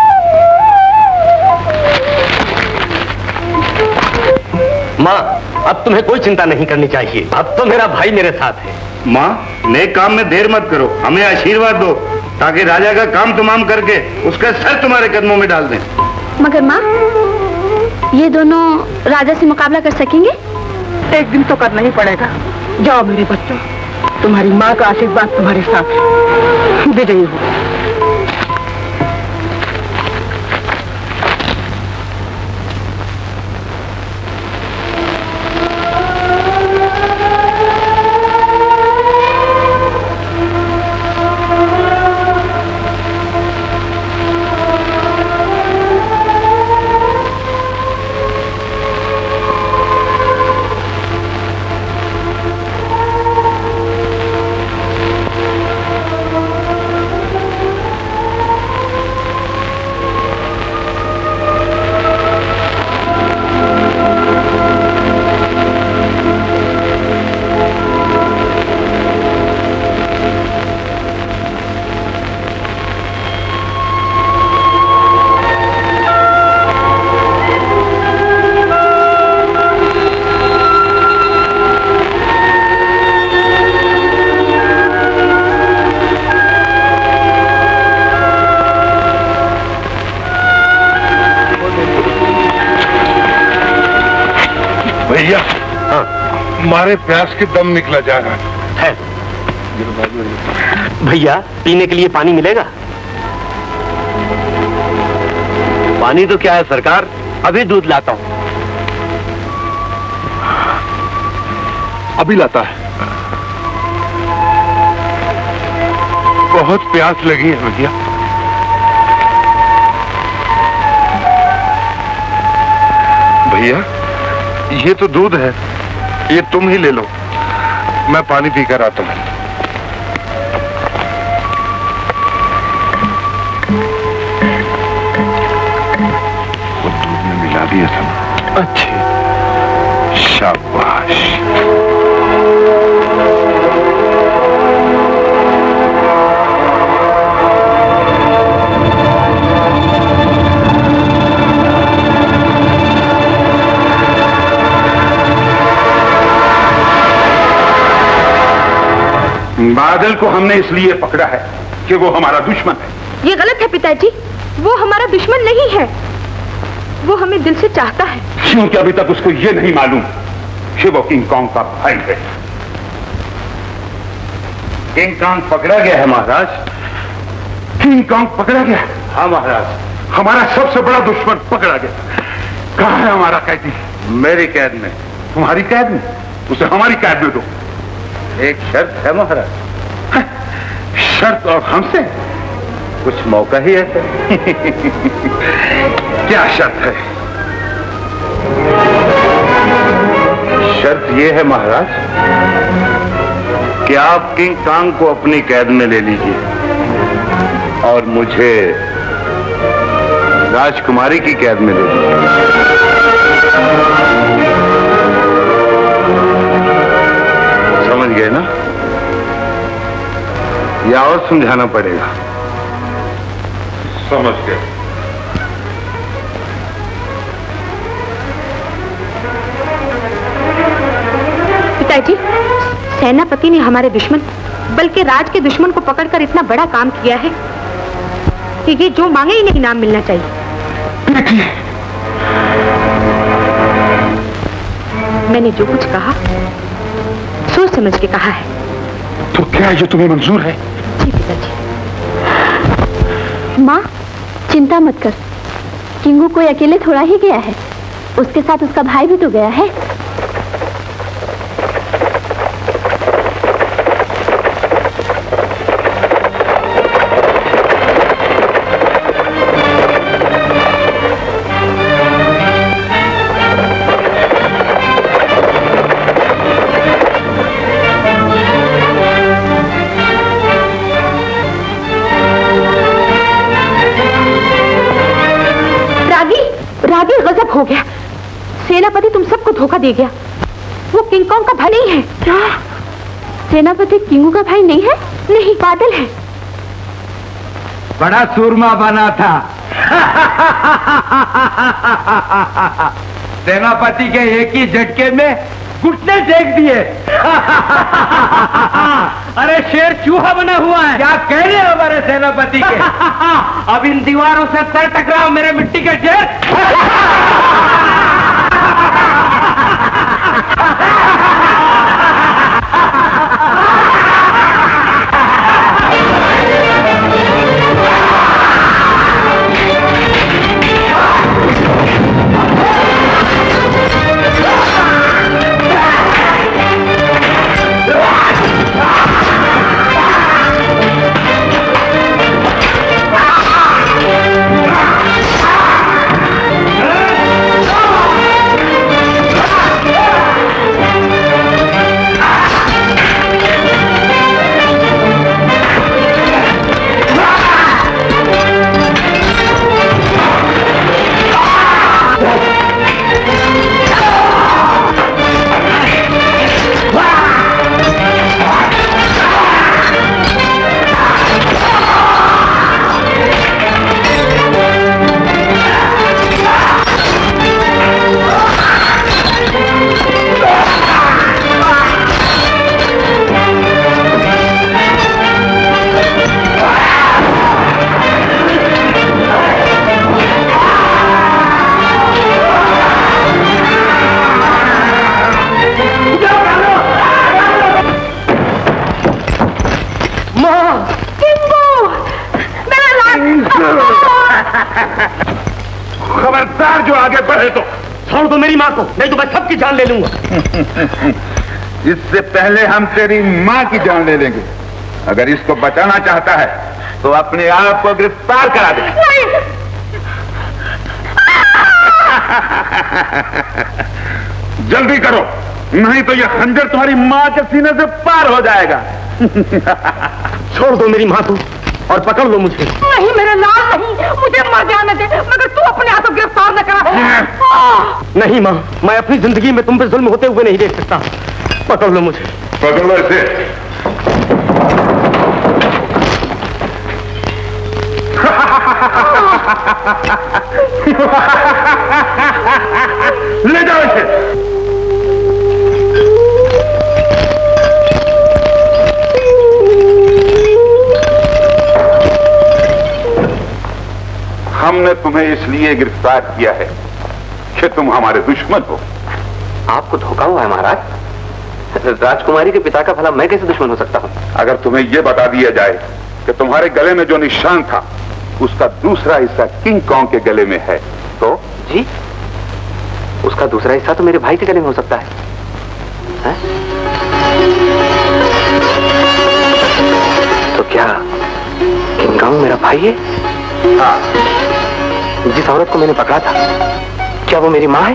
माँ, अब तुम्हें कोई चिंता नहीं करनी चाहिए। अब तो मेरा भाई मेरे साथ है। माँ, नेक काम में देर मत करो, हमें आशीर्वाद दो ताकि राजा का काम तमाम करके उसका सर तुम्हारे कदमों में डाल दें। मगर माँ, ये दोनों राजा से मुकाबला कर सकेंगे? एक दिन तो करना ही पड़ेगा। जाओ मेरे बच्चों, तुम्हारी माँ का आशीर्वाद तुम्हारे साथ है। विजयी हो। भैया, हाँ, हमारे प्यास के दम निकला जा रहा है। भैया, पीने के लिए पानी मिलेगा? पानी तो क्या है सरकार, अभी दूध लाता हूँ। अभी लाता है। बहुत प्यास लगी है भैया। भैया ये तो दूध है, ये तुम ही ले लो, मैं पानी पीकर आता हूँ। वो दूध में मिला दिया सब। अच्छे, शाबाश। बादल को हमने इसलिए पकड़ा है कि वो हमारा दुश्मन है। ये गलत है पिताजी, वो हमारा दुश्मन नहीं है, वो हमें दिल से चाहता है। क्योंकि अभी तक उसको ये नहीं मालूम कि वो किंग कॉन्ग का भाई है। किंग कॉन्ग पकड़ा गया है महाराज। किंग कॉन्ग पकड़ा गया? हाँ महाराज, हमारा सबसे बड़ा दुश्मन पकड़ा गया। कहाँ है हमारा कैदी? मेरी कैद में। तुम्हारी कैद में? उसे हमारी कैद में दो। एक शर्त है महाराज। शर्त? और हमसे कुछ मौका ही है। क्या शर्त है? शर्त यह है महाराज कि आप किंग कॉन्ग को अपनी कैद में ले लीजिए और मुझे राजकुमारी की कैद में ले लीजिए। समझ गए ना? या और समझाना पड़ेगा? समझ गए। पिताजी, सेनापति ने हमारे दुश्मन बल्कि राज के दुश्मन को पकड़कर इतना बड़ा काम किया है कि ये जो मांगे इन्हें इनाम मिलना चाहिए। मैंने जो कुछ कहा सोच समझ के कहा है। तो क्या ये तुम्हें मंजूर है? जी पिताजी। माँ चिंता मत कर, किंगू कोई अकेले थोड़ा ही गया है, उसके साथ उसका भाई भी तो गया है। हो गया, सेनापति तुम सबको धोखा दे गया। वो किंग कॉन्ग का भाई नहीं है। क्या? सेनापति किंगू का भाई नहीं है? नहीं, बादल है। बड़ा सूरमा बना था। सेनापति के एक ही झटके में घुटने टेक दिए। अरे शेर चूहा बना हुआ है। क्या कह रहे हो हमारे सेनापति के? अब इन दीवारों से सर टकराओ मेरे मिट्टी के शेर। खबरदार जो आगे बढ़े तो छोड़ दो मेरी माँ को, नहीं तो मैं सबकी जान ले लूंगा। इससे पहले हम तेरी माँ की जान ले लेंगे। अगर इसको बचाना चाहता है तो अपने आप को गिरफ्तार करा दे। जल्दी करो, नहीं तो यह खंजर तुम्हारी माँ के सीने से पार हो जाएगा। छोड़ दो मेरी माँ को और पकड़ लो मुझे। नहीं मेरे लाल नहीं, मुझे मर जाने दे, मगर तू अपने हाथों गिरफ्तार न करा। नहीं माँ, मैं अपनी जिंदगी में तुम पे जुल्म होते हुए नहीं देख सकता। पकड़ लो मुझे। पकड़ लो इसे। ले जाओ इसे। हमने तुम्हें इसलिए गिरफ्तार किया है कि तुम हमारे दुश्मन हो। आपको धोखा हुआ है महाराज। राजकुमारी के पिता का भला मैं कैसे दुश्मन हो सकता हूँ? अगर तुम्हें यह बता दिया जाए कि तुम्हारे गले में जो निशान था उसका दूसरा हिस्सा किंग कॉन्ग के गले में है तो? जी, उसका दूसरा हिस्सा तो मेरे भाई के गले में हो सकता है, है? तो क्या किंग कॉन्ग मेरा भाई है? हाँ। जिस औरत को मैंने पकड़ा था, क्या वो मेरी माँ है?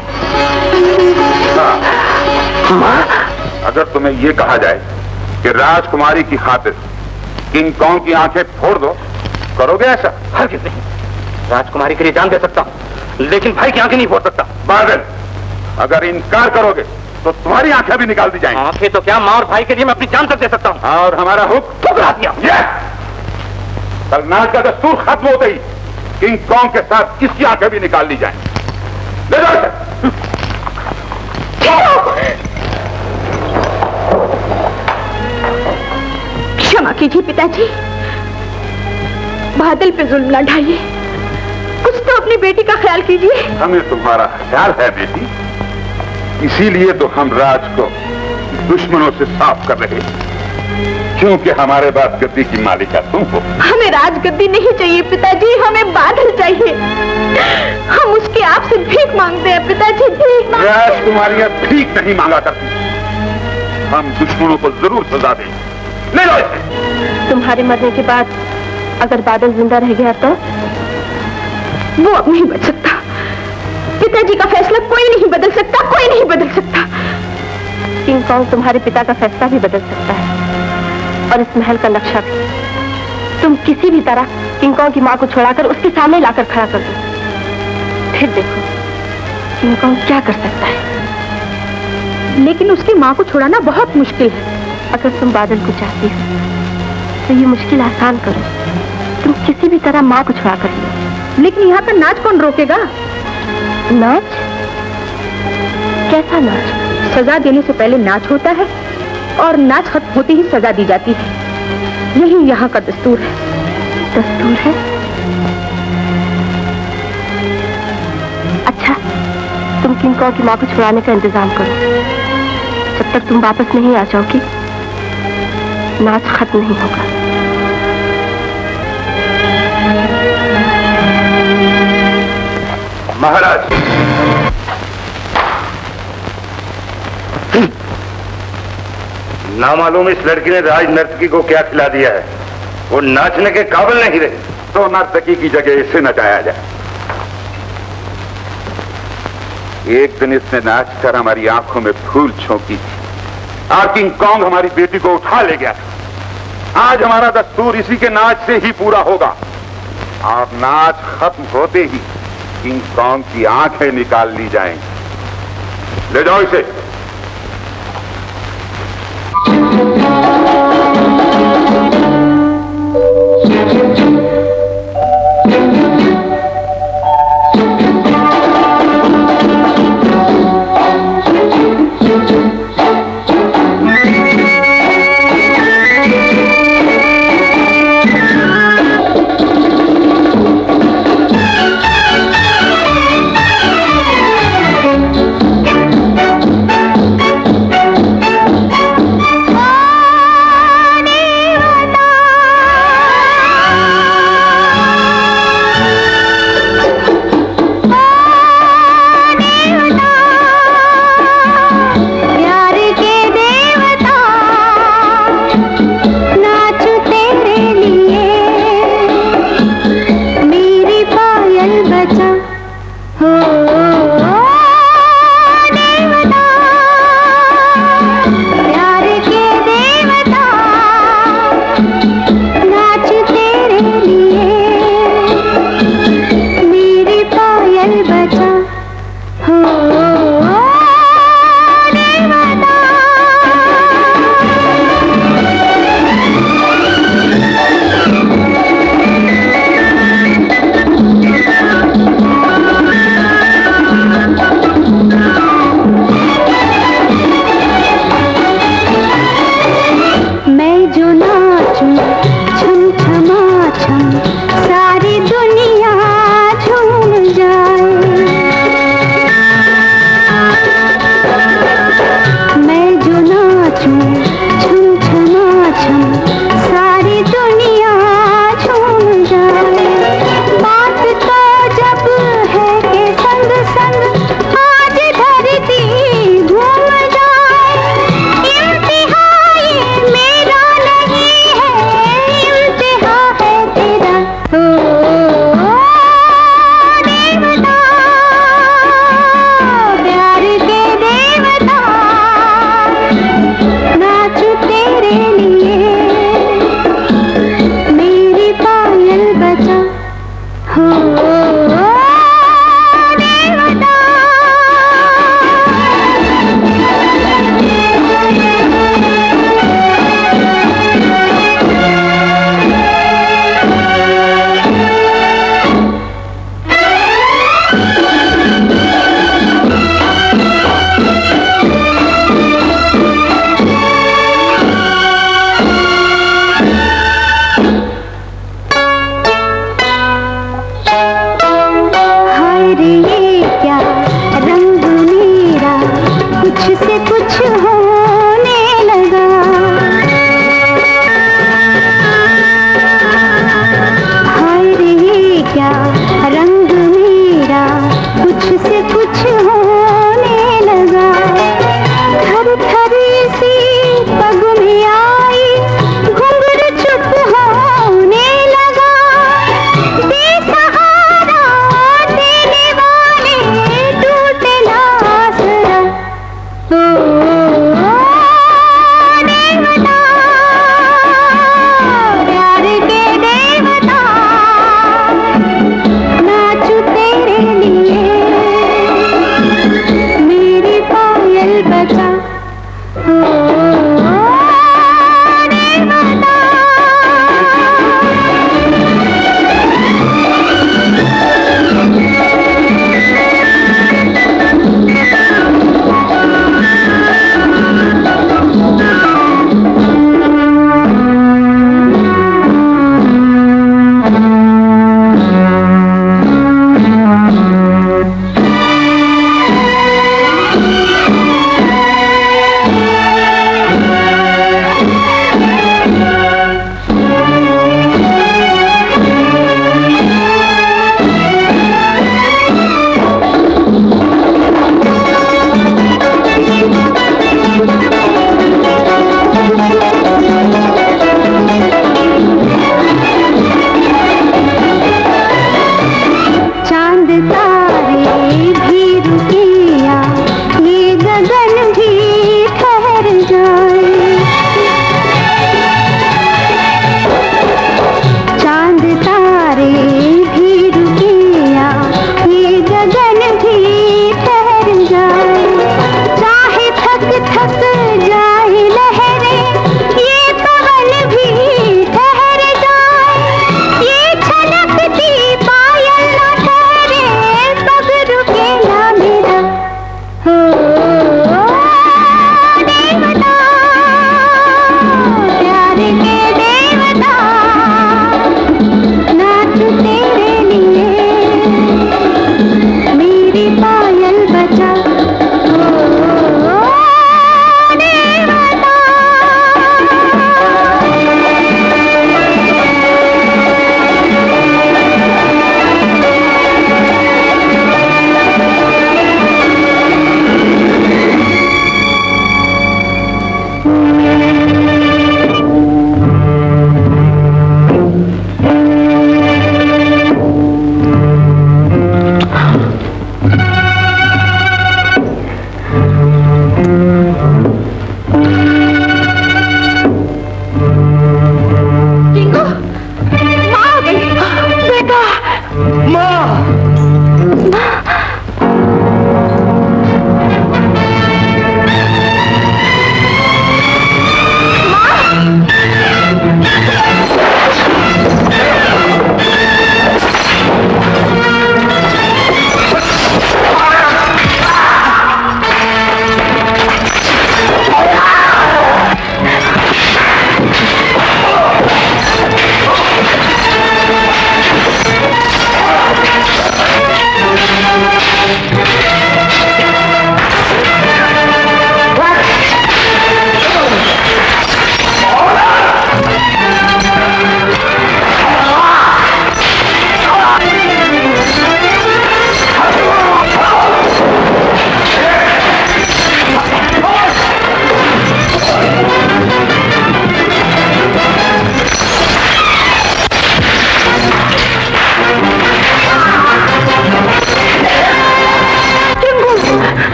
हाँ। माँ? अगर तुम्हें यह कहा जाए कि राजकुमारी की खातिर किंग कॉन्ग की आंखें फोड़ दो, करोगे ऐसा? हरगिज़ नहीं। राजकुमारी के लिए जान दे सकता हूं, लेकिन भाई की आंखें नहीं फोड़ सकता। बादल, अगर इनकार करोगे तो तुम्हारी आंखें भी निकाल दी जाएंगी। आंखें तो क्या, माँ और भाई के लिए मैं अपनी जान तक दे सकता हूँ। और हमारा हुक्म ठुकरा दिया। कल नाच का दस्तूर खत्म होते ही किंग कॉन्ग के साथ इसकी आंखें भी निकाल ली जाएंगी। ले जाओ। क्षमा कीजिए पिताजी, बादल पे जुल्म न ढाइए, कुछ तो अपनी बेटी का ख्याल कीजिए। हमें तुम्हारा ख्याल है बेटी, इसीलिए तो हम राज को दुश्मनों से साफ कर रहे हैं, क्योंकि हमारे बाद गद्दी की मालिका तुम हो। हमें राजगद्दी नहीं चाहिए पिताजी, हमें बादल चाहिए। हम उसके आपसे भीख मांगते हैं पिताजी, भीख मांगते हैं। राजकुमारियां भीख नहीं मांगा करती, हम दुश्मनों को जरूर सजा देंगे। ले लो इसे। तुम्हारे मरने के बाद अगर बादल जिंदा रह गया तो? वो अब नहीं बच सकता। पिताजी का फैसला कोई नहीं बदल सकता, कोई नहीं बदल सकता। किंग कॉन्ग तुम्हारे पिता का फैसला भी बदल सकता है, और इस महल का नक्शा भी। तुम किसी भी तरह किंग कॉन्ग की माँ को छुड़ाकर उसके सामने लाकर खड़ा कर दो, फिर देखो किंग कॉन्ग क्या कर सकता है। लेकिन उसकी माँ को छुड़ाना बहुत मुश्किल है। अगर तुम बादल को चाहती हो तो ये मुश्किल आसान करो, तुम किसी भी तरह माँ को छुड़ा कर लो। लेकिन यहाँ का नाच कौन रोकेगा? नाच? कैसा नाच? सजा देने से पहले नाच होता है और नाच खत्म होते ही सजा दी जाती है। यही यहाँ का दस्तूर है। दस्तूर है? अच्छा, तुम किंग कॉन्ग की माँ को छुड़ाने का इंतजाम करो। जब तक तुम वापस नहीं आ जाओगी नाच खत्म नहीं होगा। महाराज, ना मालूम इस लड़की ने राज नर्तकी को क्या खिला दिया है, वो नाचने के काबिल नहीं रही। तो नर्तकी की जगह इसे नचाया जाए। एक दिन इसने नाचकर हमारी आंखों में फूल झोंकी थी और किंग कॉन्ग हमारी बेटी को उठा ले गया था। आज हमारा दस्तूर इसी के नाच से ही पूरा होगा, और नाच खत्म होते ही किंग कॉन्ग की आंखें निकाल ली जाएंगी। ले जाओ इसे। संग आज धरती घूम जाए। इम्तिहा ये मेरा नहीं है, इम्तिहा है तेरा। ओ देवता, प्यार के देवता, नाचू तेरे लिए, मेरी पायल बजा। हो देवता।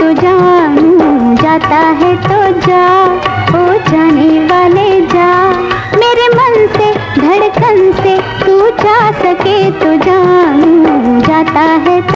तो जानू, जाता है तो जा, ओ जाने वाले जा, मेरे मन से धड़कन से तू जा सके तो जानू, जाता है